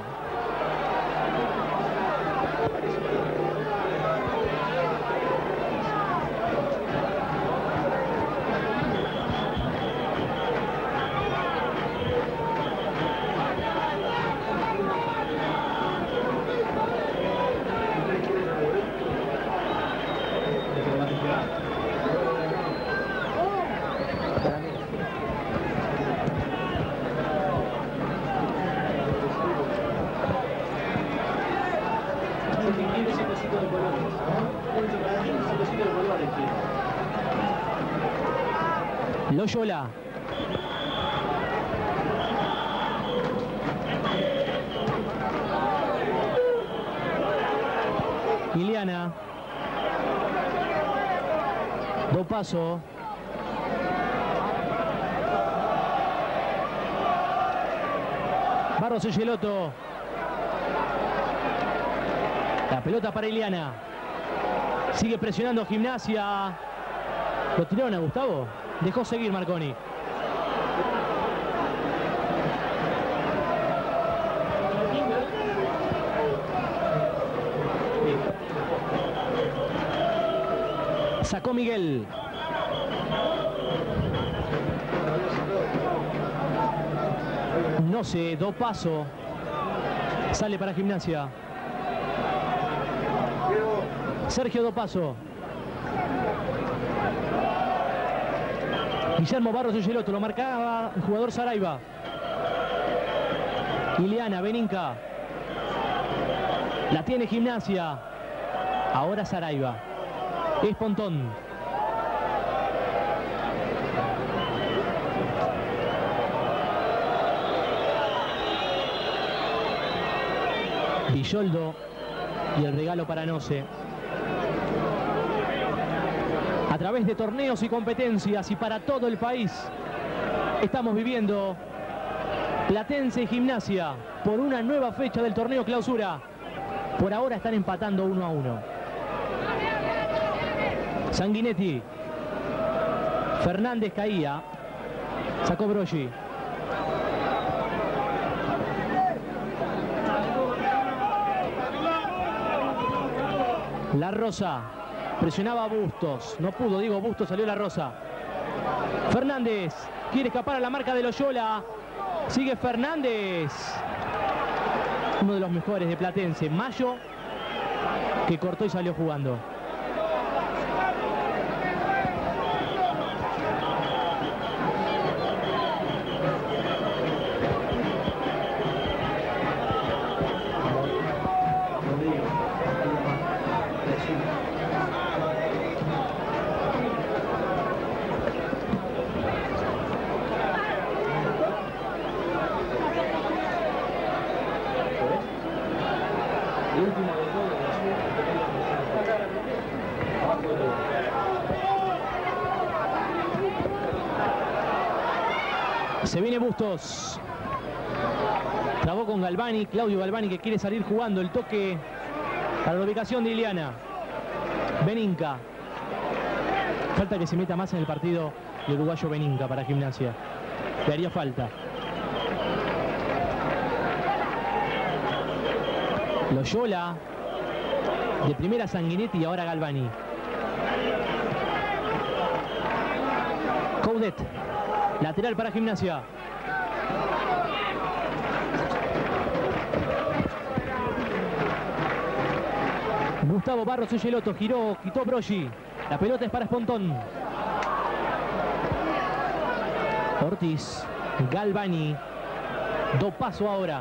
Loyola. Iliana. Do paso. Barros Echeloto. La pelota para Iliana. Sigue presionando Gimnasia. ¿Lo tiraron a Gustavo? Dejó seguir Marconi. Sacó Miguel. No se do paso. Sale para Gimnasia. Sergio do paso. Guillermo Barros Echeloto, lo marcaba el jugador Saraiva. Iliana, Beninca. La tiene Gimnasia. Ahora Saraiva. Espontón. Villoldo y el regalo para Noce. A través de torneos y competencias y para todo el país estamos viviendo Platense y Gimnasia por una nueva fecha del torneo Clausura. Por ahora están empatando 1-1. Sanguinetti. Fernández caía. Sacó Broggi. La Rosa. Presionaba a Bustos. No pudo, digo, Bustos, salió La Rosa. Fernández. Quiere escapar a la marca de Loyola. Sigue Fernández. Uno de los mejores de Platense. Mayo, que cortó y salió jugando. Se viene Bustos. Trabó con Galvani, Claudio Galvani, que quiere salir jugando. El toque para la ubicación de Iliana. Beninca. Falta que se meta más en el partido el uruguayo Beninca para Gimnasia. Le haría falta. Loyola. De primera Sanguinetti y ahora Galvani. Coudet. Lateral para Gimnasia. Gustavo Barros Oyeloto giró, quitó Broggi. La pelota es para Espontón. Ortiz. Galvani. Do paso ahora.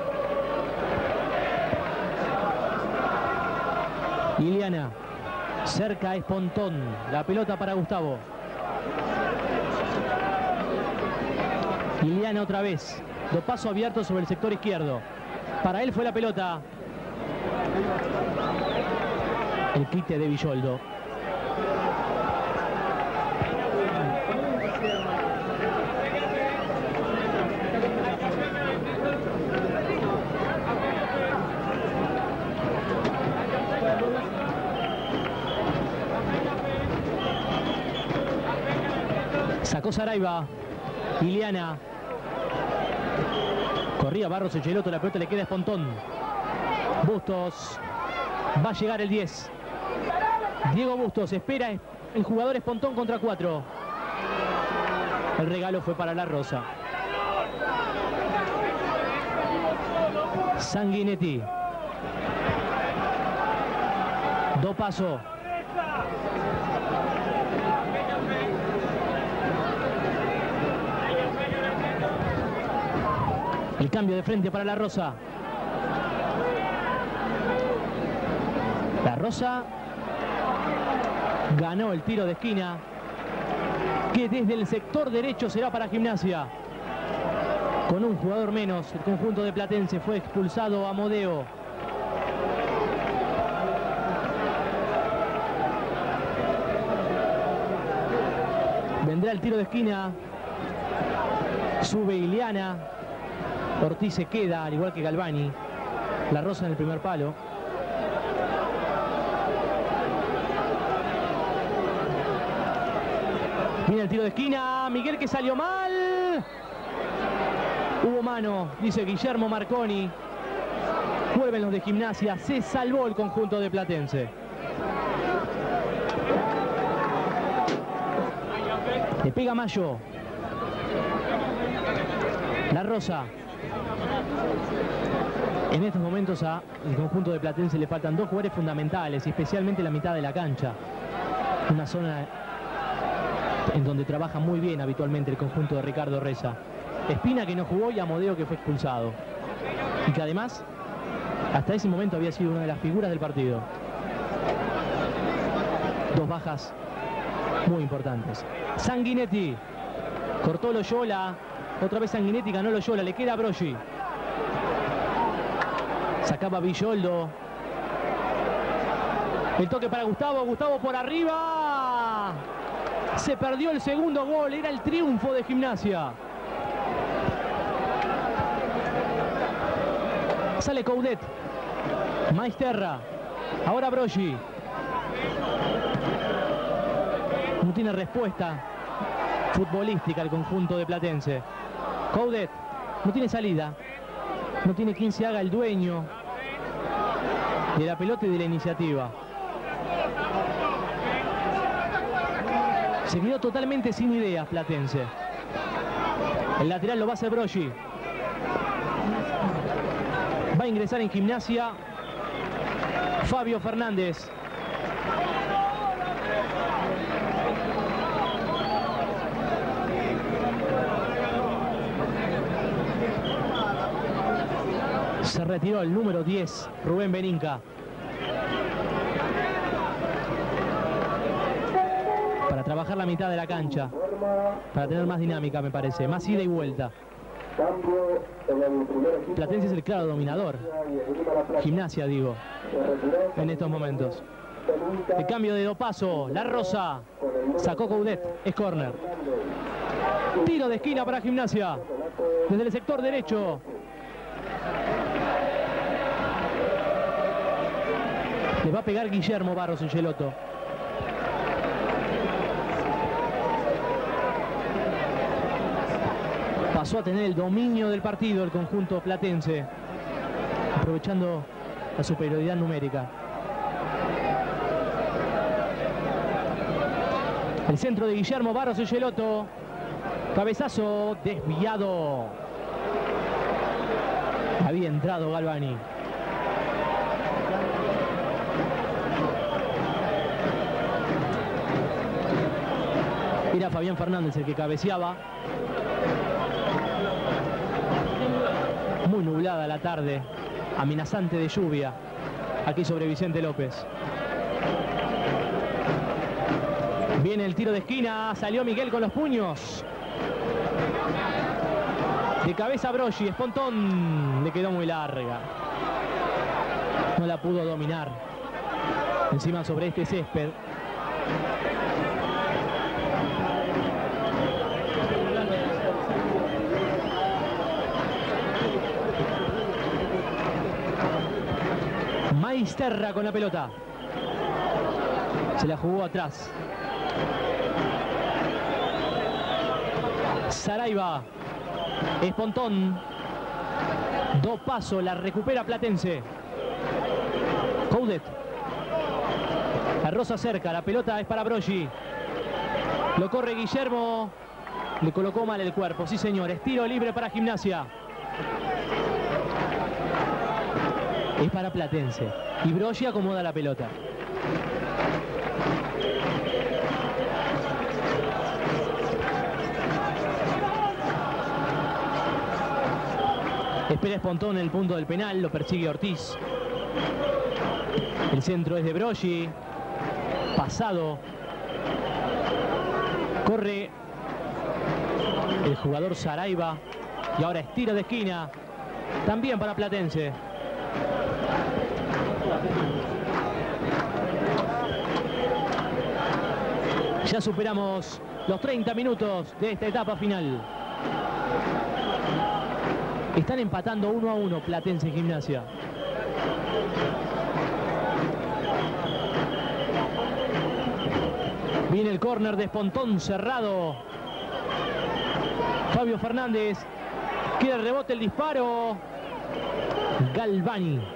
Iliana. Cerca Espontón. La pelota para Gustavo. Iliana otra vez. Do paso abierto sobre el sector izquierdo. Para él fue la pelota. El quite de Villoldo. Sacó Saraiva. Iliana. Corría Barros Oyeloto, la pelota le queda a Espontón. Bustos. Va a llegar el 10. Diego Bustos espera el jugador Espontón contra 4. El regalo fue para La Rosa. Sanguinetti. Do paso. El cambio de frente para La Rosa. La Rosa ganó el tiro de esquina, que desde el sector derecho será para Gimnasia. Con un jugador menos, el conjunto de Platense. Fue expulsado Amodeo. Vendrá el tiro de esquina. Sube Iliana. Ortiz se queda, al igual que Galvani. La Rosa en el primer palo. Viene el tiro de esquina. Miguel, que salió mal. Hubo mano, dice Guillermo Marconi. Vuelven los de Gimnasia. Se salvó el conjunto de Platense. Le pega Mayo. La Rosa. En estos momentos al conjunto de Platense le faltan dos jugadores fundamentales, especialmente la mitad de la cancha. Una zona en donde trabaja muy bien habitualmente el conjunto de Ricardo Reza. Espina, que no jugó, y Amodeo, que fue expulsado. Y que además, hasta ese momento había sido una de las figuras del partido. Dos bajas muy importantes. Sanguinetti. Cortó Loyola. Otra vez Sanguinetti, ganó Loyola. Le queda a Broggi. Sacaba Villoldo. El toque para Gustavo. Gustavo por arriba. Se perdió el segundo gol. Era el triunfo de Gimnasia. Sale Coudet. Maesterra. Ahora Broggi. No tiene respuesta futbolística el conjunto de Platense. Coudet. No tiene salida. No tiene quien se haga el dueño de la pelota y de la iniciativa. Se quedó totalmente sin ideas Platense. El lateral lo va a hacer Broggi. Va a ingresar en Gimnasia Fabio Fernández. Se retiró el número 10, Rubén Beninca. Para trabajar la mitad de la cancha. Para tener más dinámica, me parece. Más ida y vuelta. Platense es el claro dominador. Gimnasia, digo, en estos momentos. El cambio de dopaso. La Rosa. Sacó Coudet. Es córner. Tiro de esquina para Gimnasia. Desde el sector derecho. Le va a pegar Guillermo Barros Angelotto. Pasó a tener el dominio del partido el conjunto platense, aprovechando la superioridad numérica. El centro de Guillermo Barros Angelotto. Cabezazo desviado. Había entrado Galvani. Era Fabián Fernández el que cabeceaba. Muy nublada la tarde, amenazante de lluvia aquí sobre Vicente López. Viene el tiro de esquina, salió Miguel con los puños. De cabeza Broggi, Espontón, le quedó muy larga. No la pudo dominar. Encima sobre este césped. Maisterra con la pelota. Se la jugó atrás. Saraiva. Espontón. Do paso, la recupera Platense. Coudet. La Rosa cerca, la pelota es para Broggi. Lo corre Guillermo. Le colocó mal el cuerpo, sí señor. Es tiro libre para Gimnasia. Es para Platense. Y Broggi acomoda la pelota. Espera Espontón en el punto del penal. Lo persigue Ortiz. El centro es de Broggi. Pasado. Corre el jugador Saraiva. Y ahora es tiro de esquina. También para Platense. Ya superamos los 30 minutos de esta etapa final. Están empatando 1-1 Platense y Gimnasia. Viene el córner de Espontón cerrado. Fabio Fernández. Queda el rebote, el disparo. Galvani.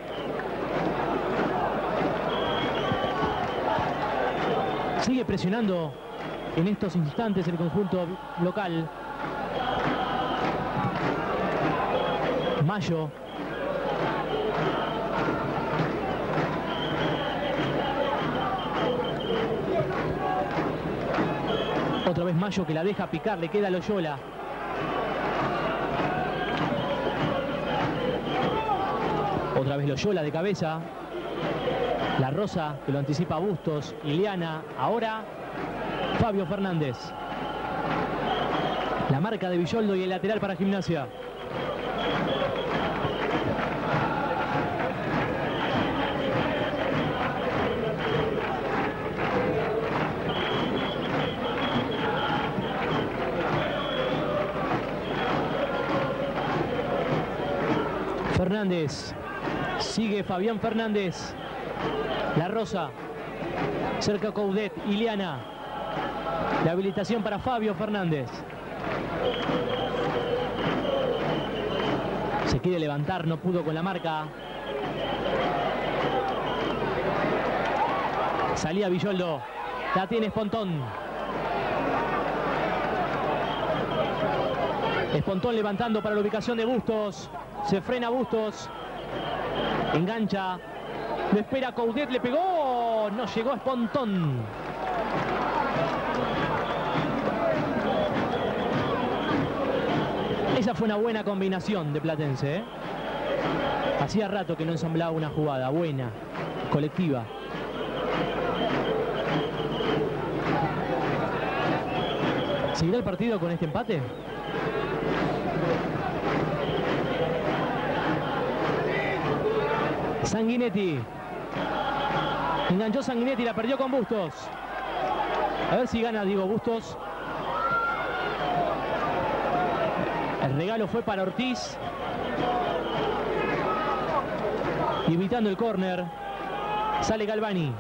Sigue presionando en estos instantes el conjunto local. Mayo. Otra vez Mayo que la deja picar, le queda a Loyola. Otra vez Loyola de cabeza. La Rosa que lo anticipa Bustos. Iliana. Ahora Fabio Fernández. La marca de Villoldo y el lateral para Gimnasia. Fernández. Sigue Fabián Fernández. La Rosa. Cerca Coudet. Iliana. La habilitación para Fabio Fernández. Se quiere levantar, no pudo con la marca. Salía Villoldo. La tiene Espontón. Espontón levantando para la ubicación de Bustos. Se frena Bustos. Engancha. Lo espera Coudet. Le pegó. No llegó Espontón. Esa fue una buena combinación de Platense, ¿eh? Hacía rato que no ensamblaba una jugada buena, colectiva. ¿Seguirá el partido con este empate? Sanguinetti. Enganchó Sanguinetti, la perdió con Bustos. A ver si gana Diego Bustos. El regalo fue para Ortiz. Evitando el córner. Sale Galvani.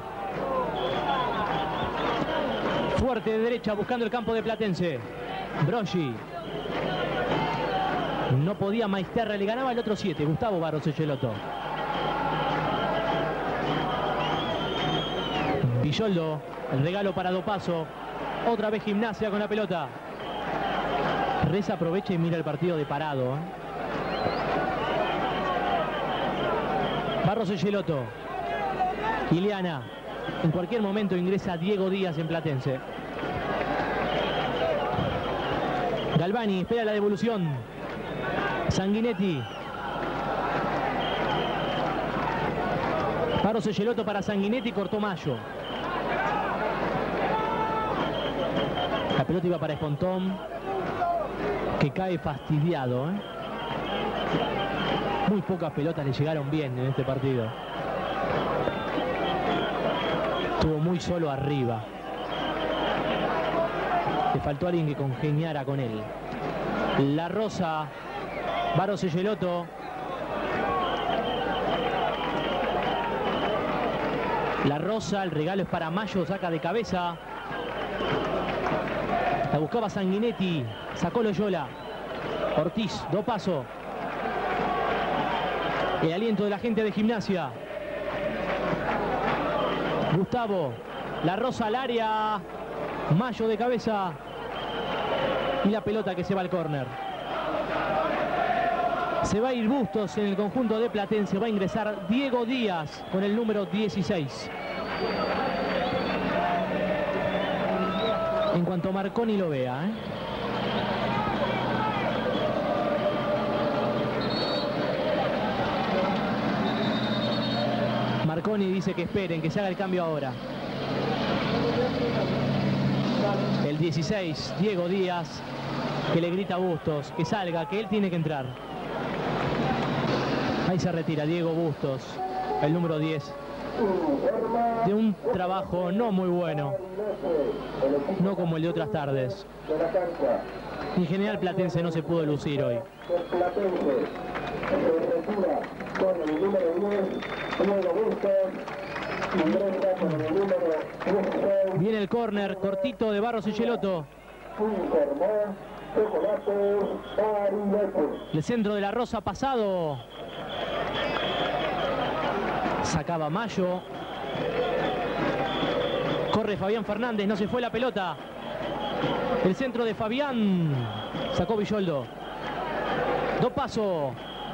Fuerte de derecha buscando el campo de Platense. Broggi. No podía Maisterra, le ganaba el otro 7. Gustavo Barros Echeloto. Villoldo. El regalo para Dopaso. Otra vez Gimnasia con la pelota. Reza aprovecha y mira el partido de parado. Barros Echeloto. Iliana. En cualquier momento ingresa Diego Díaz en Platense. Galvani espera la devolución. Sanguinetti. Barros Echeloto para Sanguinetti, cortó Mayo. La pelota iba para Espontón, que cae fastidiado. Muy pocas pelotas le llegaron bien en este partido. Estuvo muy solo arriba. Le faltó alguien que congeniara con él. La Rosa. Barros Echeloto. La Rosa, el regalo es para Mayo, saca de cabeza. La buscaba Sanguinetti, sacó Loyola. Ortiz, Dopaso. El aliento de la gente de Gimnasia. Gustavo, La Rosa al área. Mayo de cabeza. Y la pelota que se va al córner. Se va a ir Bustos en el conjunto de Platense. Va a ingresar Diego Díaz con el número 16. En cuanto Marconi lo vea. Marconi dice que esperen, que se haga el cambio ahora. El 16, Diego Díaz, que le grita a Bustos que salga, que él tiene que entrar. Ahí se retira Diego Bustos, el número 10. De un trabajo no muy bueno, no como el de otras tardes. En general Platense no se pudo lucir hoy. Viene el córner cortito de Barros Echeloto. El centro de La Rosa pasado. Sacaba Mayo. Corre Fabián Fernández, no se fue la pelota. El centro de Fabián. Sacó Villoldo. Dopaso.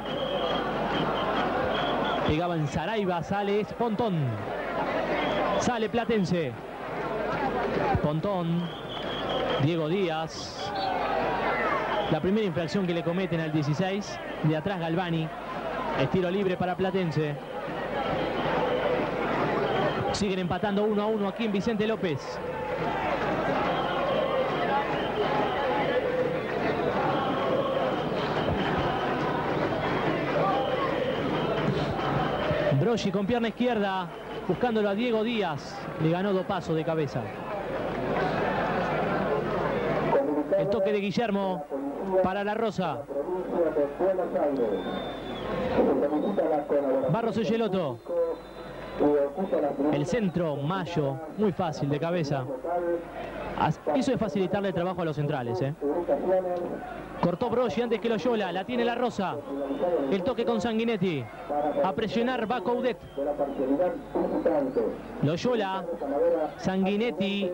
Pegaba en Saraiva, sale Espontón. Sale Platense. Espontón. Diego Díaz. La primera infracción que le cometen al 16. De atrás Galvani. Estiro libre para Platense. Siguen empatando 1-1 aquí en Vicente López. Broggi con pierna izquierda, buscándolo a Diego Díaz. Le ganó Dopaso de cabeza. El toque de Guillermo para La Rosa. Barros Echeloto. El centro, Mayo, muy fácil de cabeza. Eso es facilitarle el trabajo a los centrales. Cortó Broggi antes que Loyola, la tiene La Rosa. El toque con Sanguinetti. A presionar va Coudet. Loyola, Sanguinetti.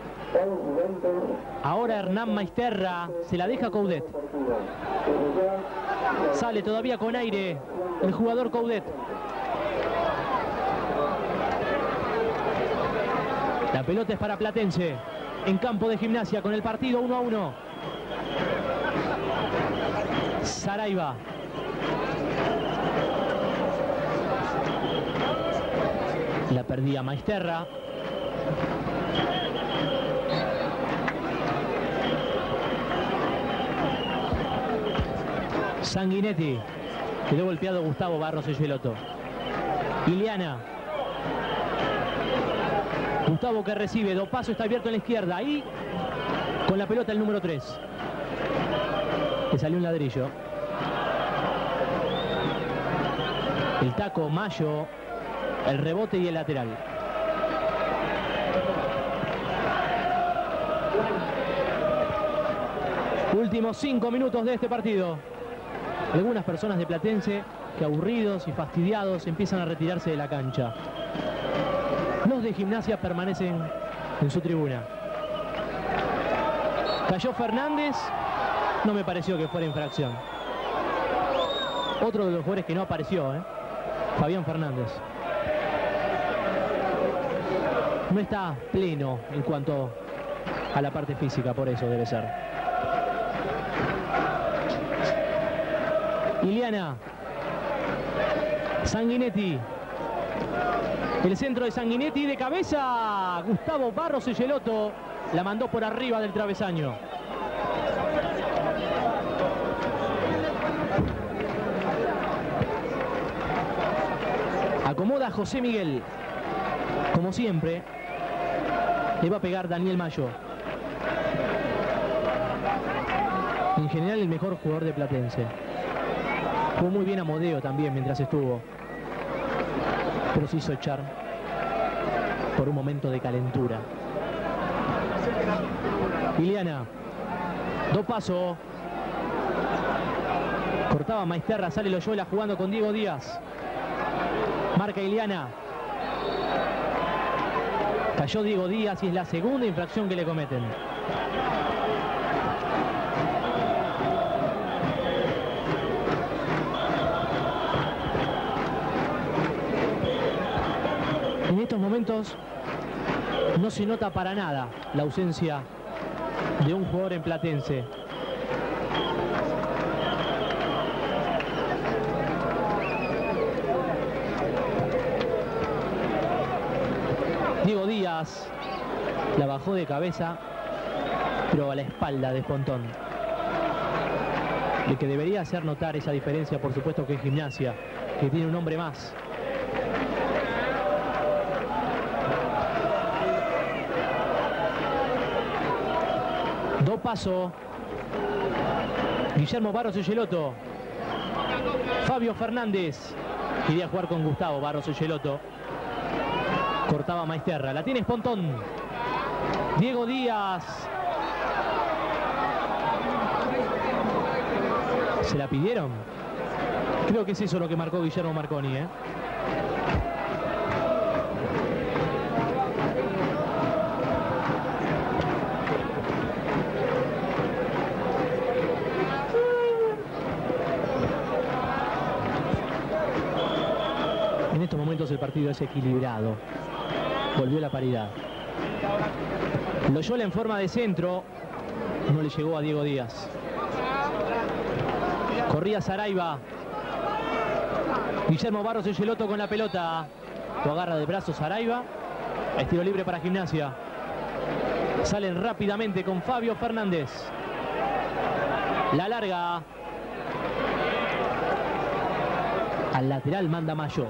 Ahora Hernán Maisterra, se la deja Coudet. Sale todavía con aire el jugador Coudet. La pelota es para Platense, en campo de Gimnasia, con el partido 1-1. Saraiva. La perdía Maisterra. Sanguinetti. Quedó golpeado Gustavo Barros Echeloto. Iliana. Gustavo que recibe, Dopaso está abierto en la izquierda, ahí con la pelota el número 3. Le salió un ladrillo. El taco, Mayo, el rebote y el lateral. Últimos 5 minutos de este partido. Algunas personas de Platense que, aburridos y fastidiados, empiezan a retirarse de la cancha. Los de Gimnasia permanecen en su tribuna. Cayó Fernández. No me pareció que fuera infracción. Otro de los jugadores que no apareció, Fabián Fernández. No está pleno en cuanto a la parte física, por eso debe ser. Iliana. Sanguinetti. El centro de Sanguinetti de cabeza. Gustavo Barros Echeloto la mandó por arriba del travesaño. Acomoda a José Miguel. Como siempre, le va a pegar Daniel Mayo. En general, el mejor jugador de Platense. Jugó muy bien Amodeo también mientras estuvo. Pero se hizo echar por un momento de calentura. Iliana. Do paso. Cortaba Maesterra, sale Loyola jugando con Diego Díaz. Marca Iliana. Cayó Diego Díaz y es la segunda infracción que le cometen. En estos momentos no se nota para nada la ausencia de un jugador en Platense. Diego Díaz la bajó de cabeza, pero a la espalda de Pontón. El que debería hacer notar esa diferencia, por supuesto, que es Gimnasia, que tiene un hombre más. Do paso. Guillermo Barros Echeloto. Fabio Fernández. Quería jugar con Gustavo Barros Echeloto. Cortaba Maesterra. La tiene Pontón. Diego Díaz. ¿Se la pidieron? Creo que es eso lo que marcó Guillermo Marconi, En estos momentos el partido es equilibrado. Volvió la paridad. Loyola en forma de centro. No le llegó a Diego Díaz. Corría Saraiva. Guillermo Barros Echeloto con la pelota. Lo agarra de brazo Saraiva. Estilo libre para Gimnasia. Salen rápidamente con Fabio Fernández. La larga. Al lateral manda Mayo.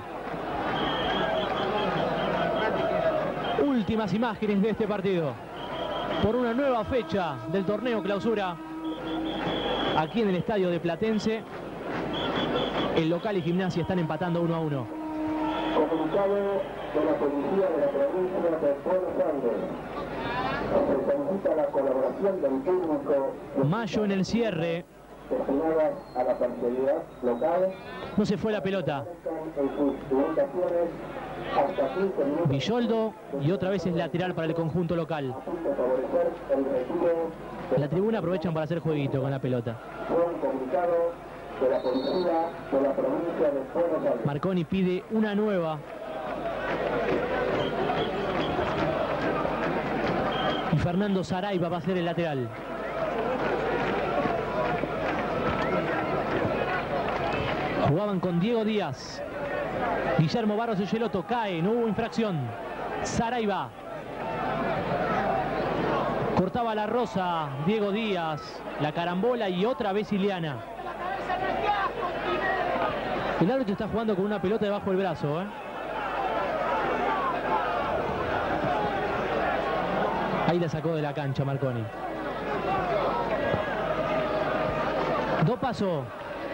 Últimas imágenes de este partido. Por una nueva fecha del torneo clausura. Aquí en el estadio de Platense. El local y Gimnasia están empatando 1 a 1. Comunicado de la policía de la provincia de Buenos Aires. Se solicita la colaboración del público. Mayo en el cierre. Destinadas a la parcialidad local. No se fue la pelota. En sus ubicaciones hasta 15 minutos. Villoldo y otra vez es lateral para el conjunto local. Favorecer el retiro. La tribuna aprovechan para hacer jueguito con la pelota. Fue un comunicado de la policía de la provincia de Buenos Aires. Marconi pide una nueva. Y Fernando Saraiva va a ser el lateral. Jugaban con Diego Díaz. Guillermo Barros Echeloto cae, no hubo infracción. Saraiva. Cortaba la rosa, Diego Díaz. La carambola y otra vez Iliana. El árbitro está jugando con una pelota debajo del brazo, Ahí la sacó de la cancha Marconi. Dopaso.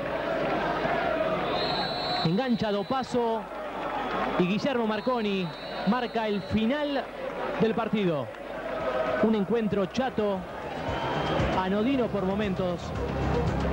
Engancha Dopaso. Y Guillermo Marconi marca el final del partido. Un encuentro chato, anodino por momentos.